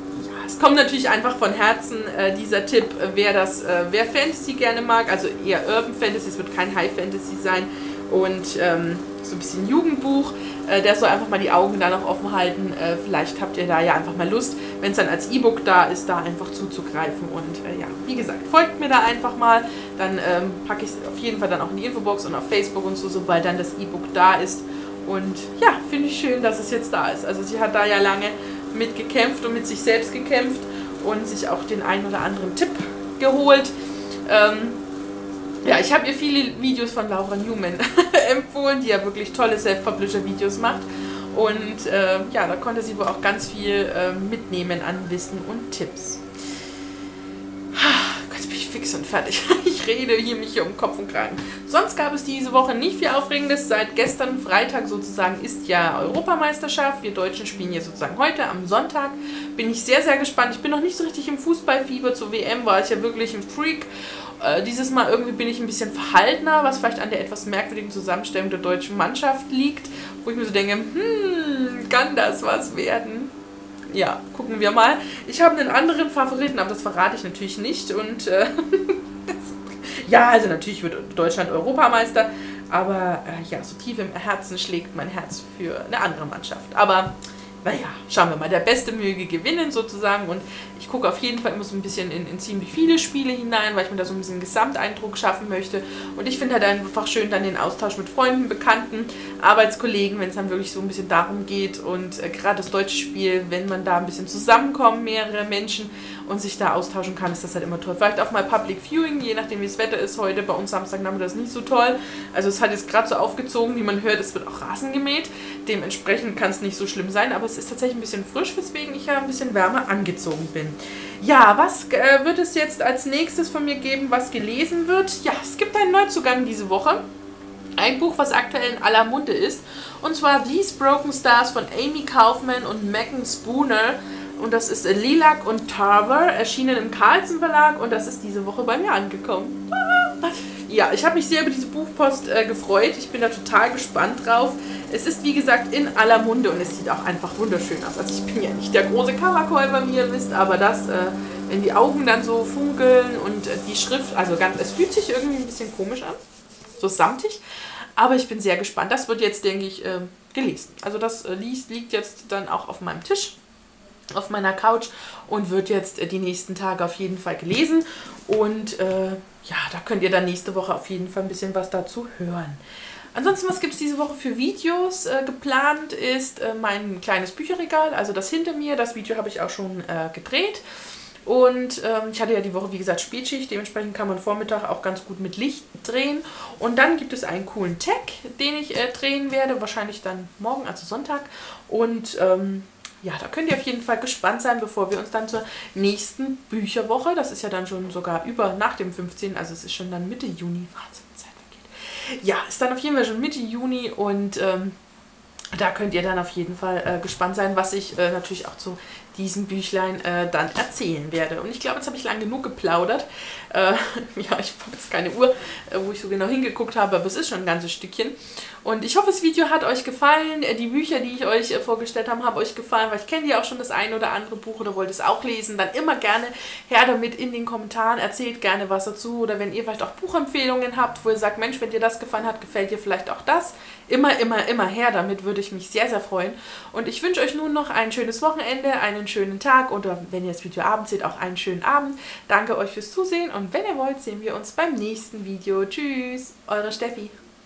A: es kommt natürlich einfach von Herzen äh, dieser Tipp, äh, wer das, äh, wer Fantasy gerne mag, also eher Urban Fantasy, es wird kein High Fantasy sein, und ähm, so ein bisschen Jugendbuch, äh, der soll einfach mal die Augen da noch offen halten. Äh, vielleicht habt ihr da ja einfach mal Lust, wenn es dann als E-Book da ist, da einfach zuzugreifen. Und äh, ja, wie gesagt, folgt mir da einfach mal, dann ähm, packe ich es auf jeden Fall dann auch in die Infobox und auf Facebook und so, sobald dann das E-Book da ist. Und ja, finde ich schön, dass es jetzt da ist. Also sie hat da ja lange mit gekämpft und mit sich selbst gekämpft und sich auch den einen oder anderen Tipp geholt. Ähm, ja, ich habe ihr viele Videos von Laura Newman empfohlen, die ja wirklich tolle Self-Publisher-Videos macht. Und äh, ja, da konnte sie wohl auch ganz viel äh, mitnehmen an Wissen und Tipps. Jetzt bin ich fix und fertig. Ich rede hier mich hier um Kopf und Kragen. Sonst gab es diese Woche nicht viel Aufregendes. Seit gestern Freitag sozusagen ist ja Europameisterschaft. Wir Deutschen spielen hier sozusagen heute am Sonntag. Bin ich sehr, sehr gespannt. Ich bin noch nicht so richtig im Fußballfieber. Zur W M war ich ja wirklich ein Freak. Äh, dieses Mal irgendwie bin ich ein bisschen verhaltener, was vielleicht an der etwas merkwürdigen Zusammenstellung der deutschen Mannschaft liegt. Wo ich mir so denke, hm, kann das was werden? Ja, gucken wir mal. Ich habe einen anderen Favoriten, aber das verrate ich natürlich nicht. Und äh, ja, also natürlich wird Deutschland Europameister, aber äh, ja, so tief im Herzen schlägt mein Herz für eine andere Mannschaft. Aber naja, schauen wir mal, der Beste möge gewinnen sozusagen und ich gucke auf jeden Fall immer so ein bisschen in, in ziemlich viele Spiele hinein, weil ich mir da so ein bisschen einen Gesamteindruck schaffen möchte und ich finde halt einfach schön dann den Austausch mit Freunden, Bekannten, Arbeitskollegen, wenn es dann wirklich so ein bisschen darum geht und äh, gerade das deutsche Spiel, wenn man da ein bisschen zusammenkommen, mehrere Menschen und sich da austauschen kann, ist das halt immer toll. Vielleicht auch mal Public Viewing, je nachdem wie das Wetter ist heute, bei uns Samstagnachmittag ist nicht so toll, also es hat jetzt gerade so aufgezogen, wie man hört, es wird auch Rasen gemäht, dementsprechend kann es nicht so schlimm sein, aber es ist tatsächlich ein bisschen frisch, weswegen ich ja ein bisschen wärmer angezogen bin. Ja, was äh, wird es jetzt als nächstes von mir geben, was gelesen wird? Ja, es gibt einen Neuzugang diese Woche. Ein Buch, was aktuell in aller Munde ist. Und zwar These Broken Stars von Amy Kaufman und Megan Spooner. Und das ist Lilac und Tarver, erschienen im Carlsen Verlag. Und das ist diese Woche bei mir angekommen. Ja, ich habe mich sehr über diese Buchpost äh, gefreut. Ich bin da total gespannt drauf. Es ist, wie gesagt, in aller Munde und es sieht auch einfach wunderschön aus. Also ich bin ja nicht der große Coverkäufer, wie ihr wisst, aber das, äh, wenn die Augen dann so funkeln und äh, die Schrift, also ganz, es fühlt sich irgendwie ein bisschen komisch an, so samtig, aber ich bin sehr gespannt. Das wird jetzt, denke ich, äh, gelesen. Also das äh, liest, liegt jetzt dann auch auf meinem Tisch, auf meiner Couch und wird jetzt äh, die nächsten Tage auf jeden Fall gelesen und äh, ja, da könnt ihr dann nächste Woche auf jeden Fall ein bisschen was dazu hören. Ansonsten, was gibt es diese Woche für Videos? Äh, geplant ist äh, mein kleines Bücherregal, also das hinter mir. Das Video habe ich auch schon äh, gedreht. Und ähm, ich hatte ja die Woche, wie gesagt, Spätschicht. Dementsprechend kann man Vormittag auch ganz gut mit Licht drehen. Und dann gibt es einen coolen Tag, den ich äh, drehen werde. Wahrscheinlich dann morgen, also Sonntag. Und ähm, ja, da könnt ihr auf jeden Fall gespannt sein, bevor wir uns dann zur nächsten Bücherwoche, das ist ja dann schon sogar über nach dem fünfzehnten, also es ist schon dann Mitte Juni, Wahnsinn, Zeit vergeht. Ja, ist dann auf jeden Fall schon Mitte Juni und ähm, da könnt ihr dann auf jeden Fall äh, gespannt sein, was ich äh, natürlich auch zu diesem Büchlein äh, dann erzählen werde. Und ich glaube, jetzt habe ich lang genug geplaudert. Äh, ja, ich habe jetzt keine Uhr, äh, wo ich so genau hingeguckt habe, aber es ist schon ein ganzes Stückchen. Und ich hoffe, das Video hat euch gefallen. Die Bücher, die ich euch äh, vorgestellt habe, haben euch gefallen, weil ich kenne ja auch schon das ein oder andere Buch oder wollt es auch lesen. Dann immer gerne her damit in den Kommentaren. Erzählt gerne was dazu. Oder wenn ihr vielleicht auch Buchempfehlungen habt, wo ihr sagt, Mensch, wenn dir das gefallen hat, gefällt dir vielleicht auch das. Immer, immer, immer her damit, würde ich mich sehr, sehr freuen. Und ich wünsche euch nun noch ein schönes Wochenende, einen schönen Tag oder wenn ihr das Video abends seht, auch einen schönen Abend. Danke euch fürs Zusehen und wenn ihr wollt, sehen wir uns beim nächsten Video. Tschüss, eure Steffi.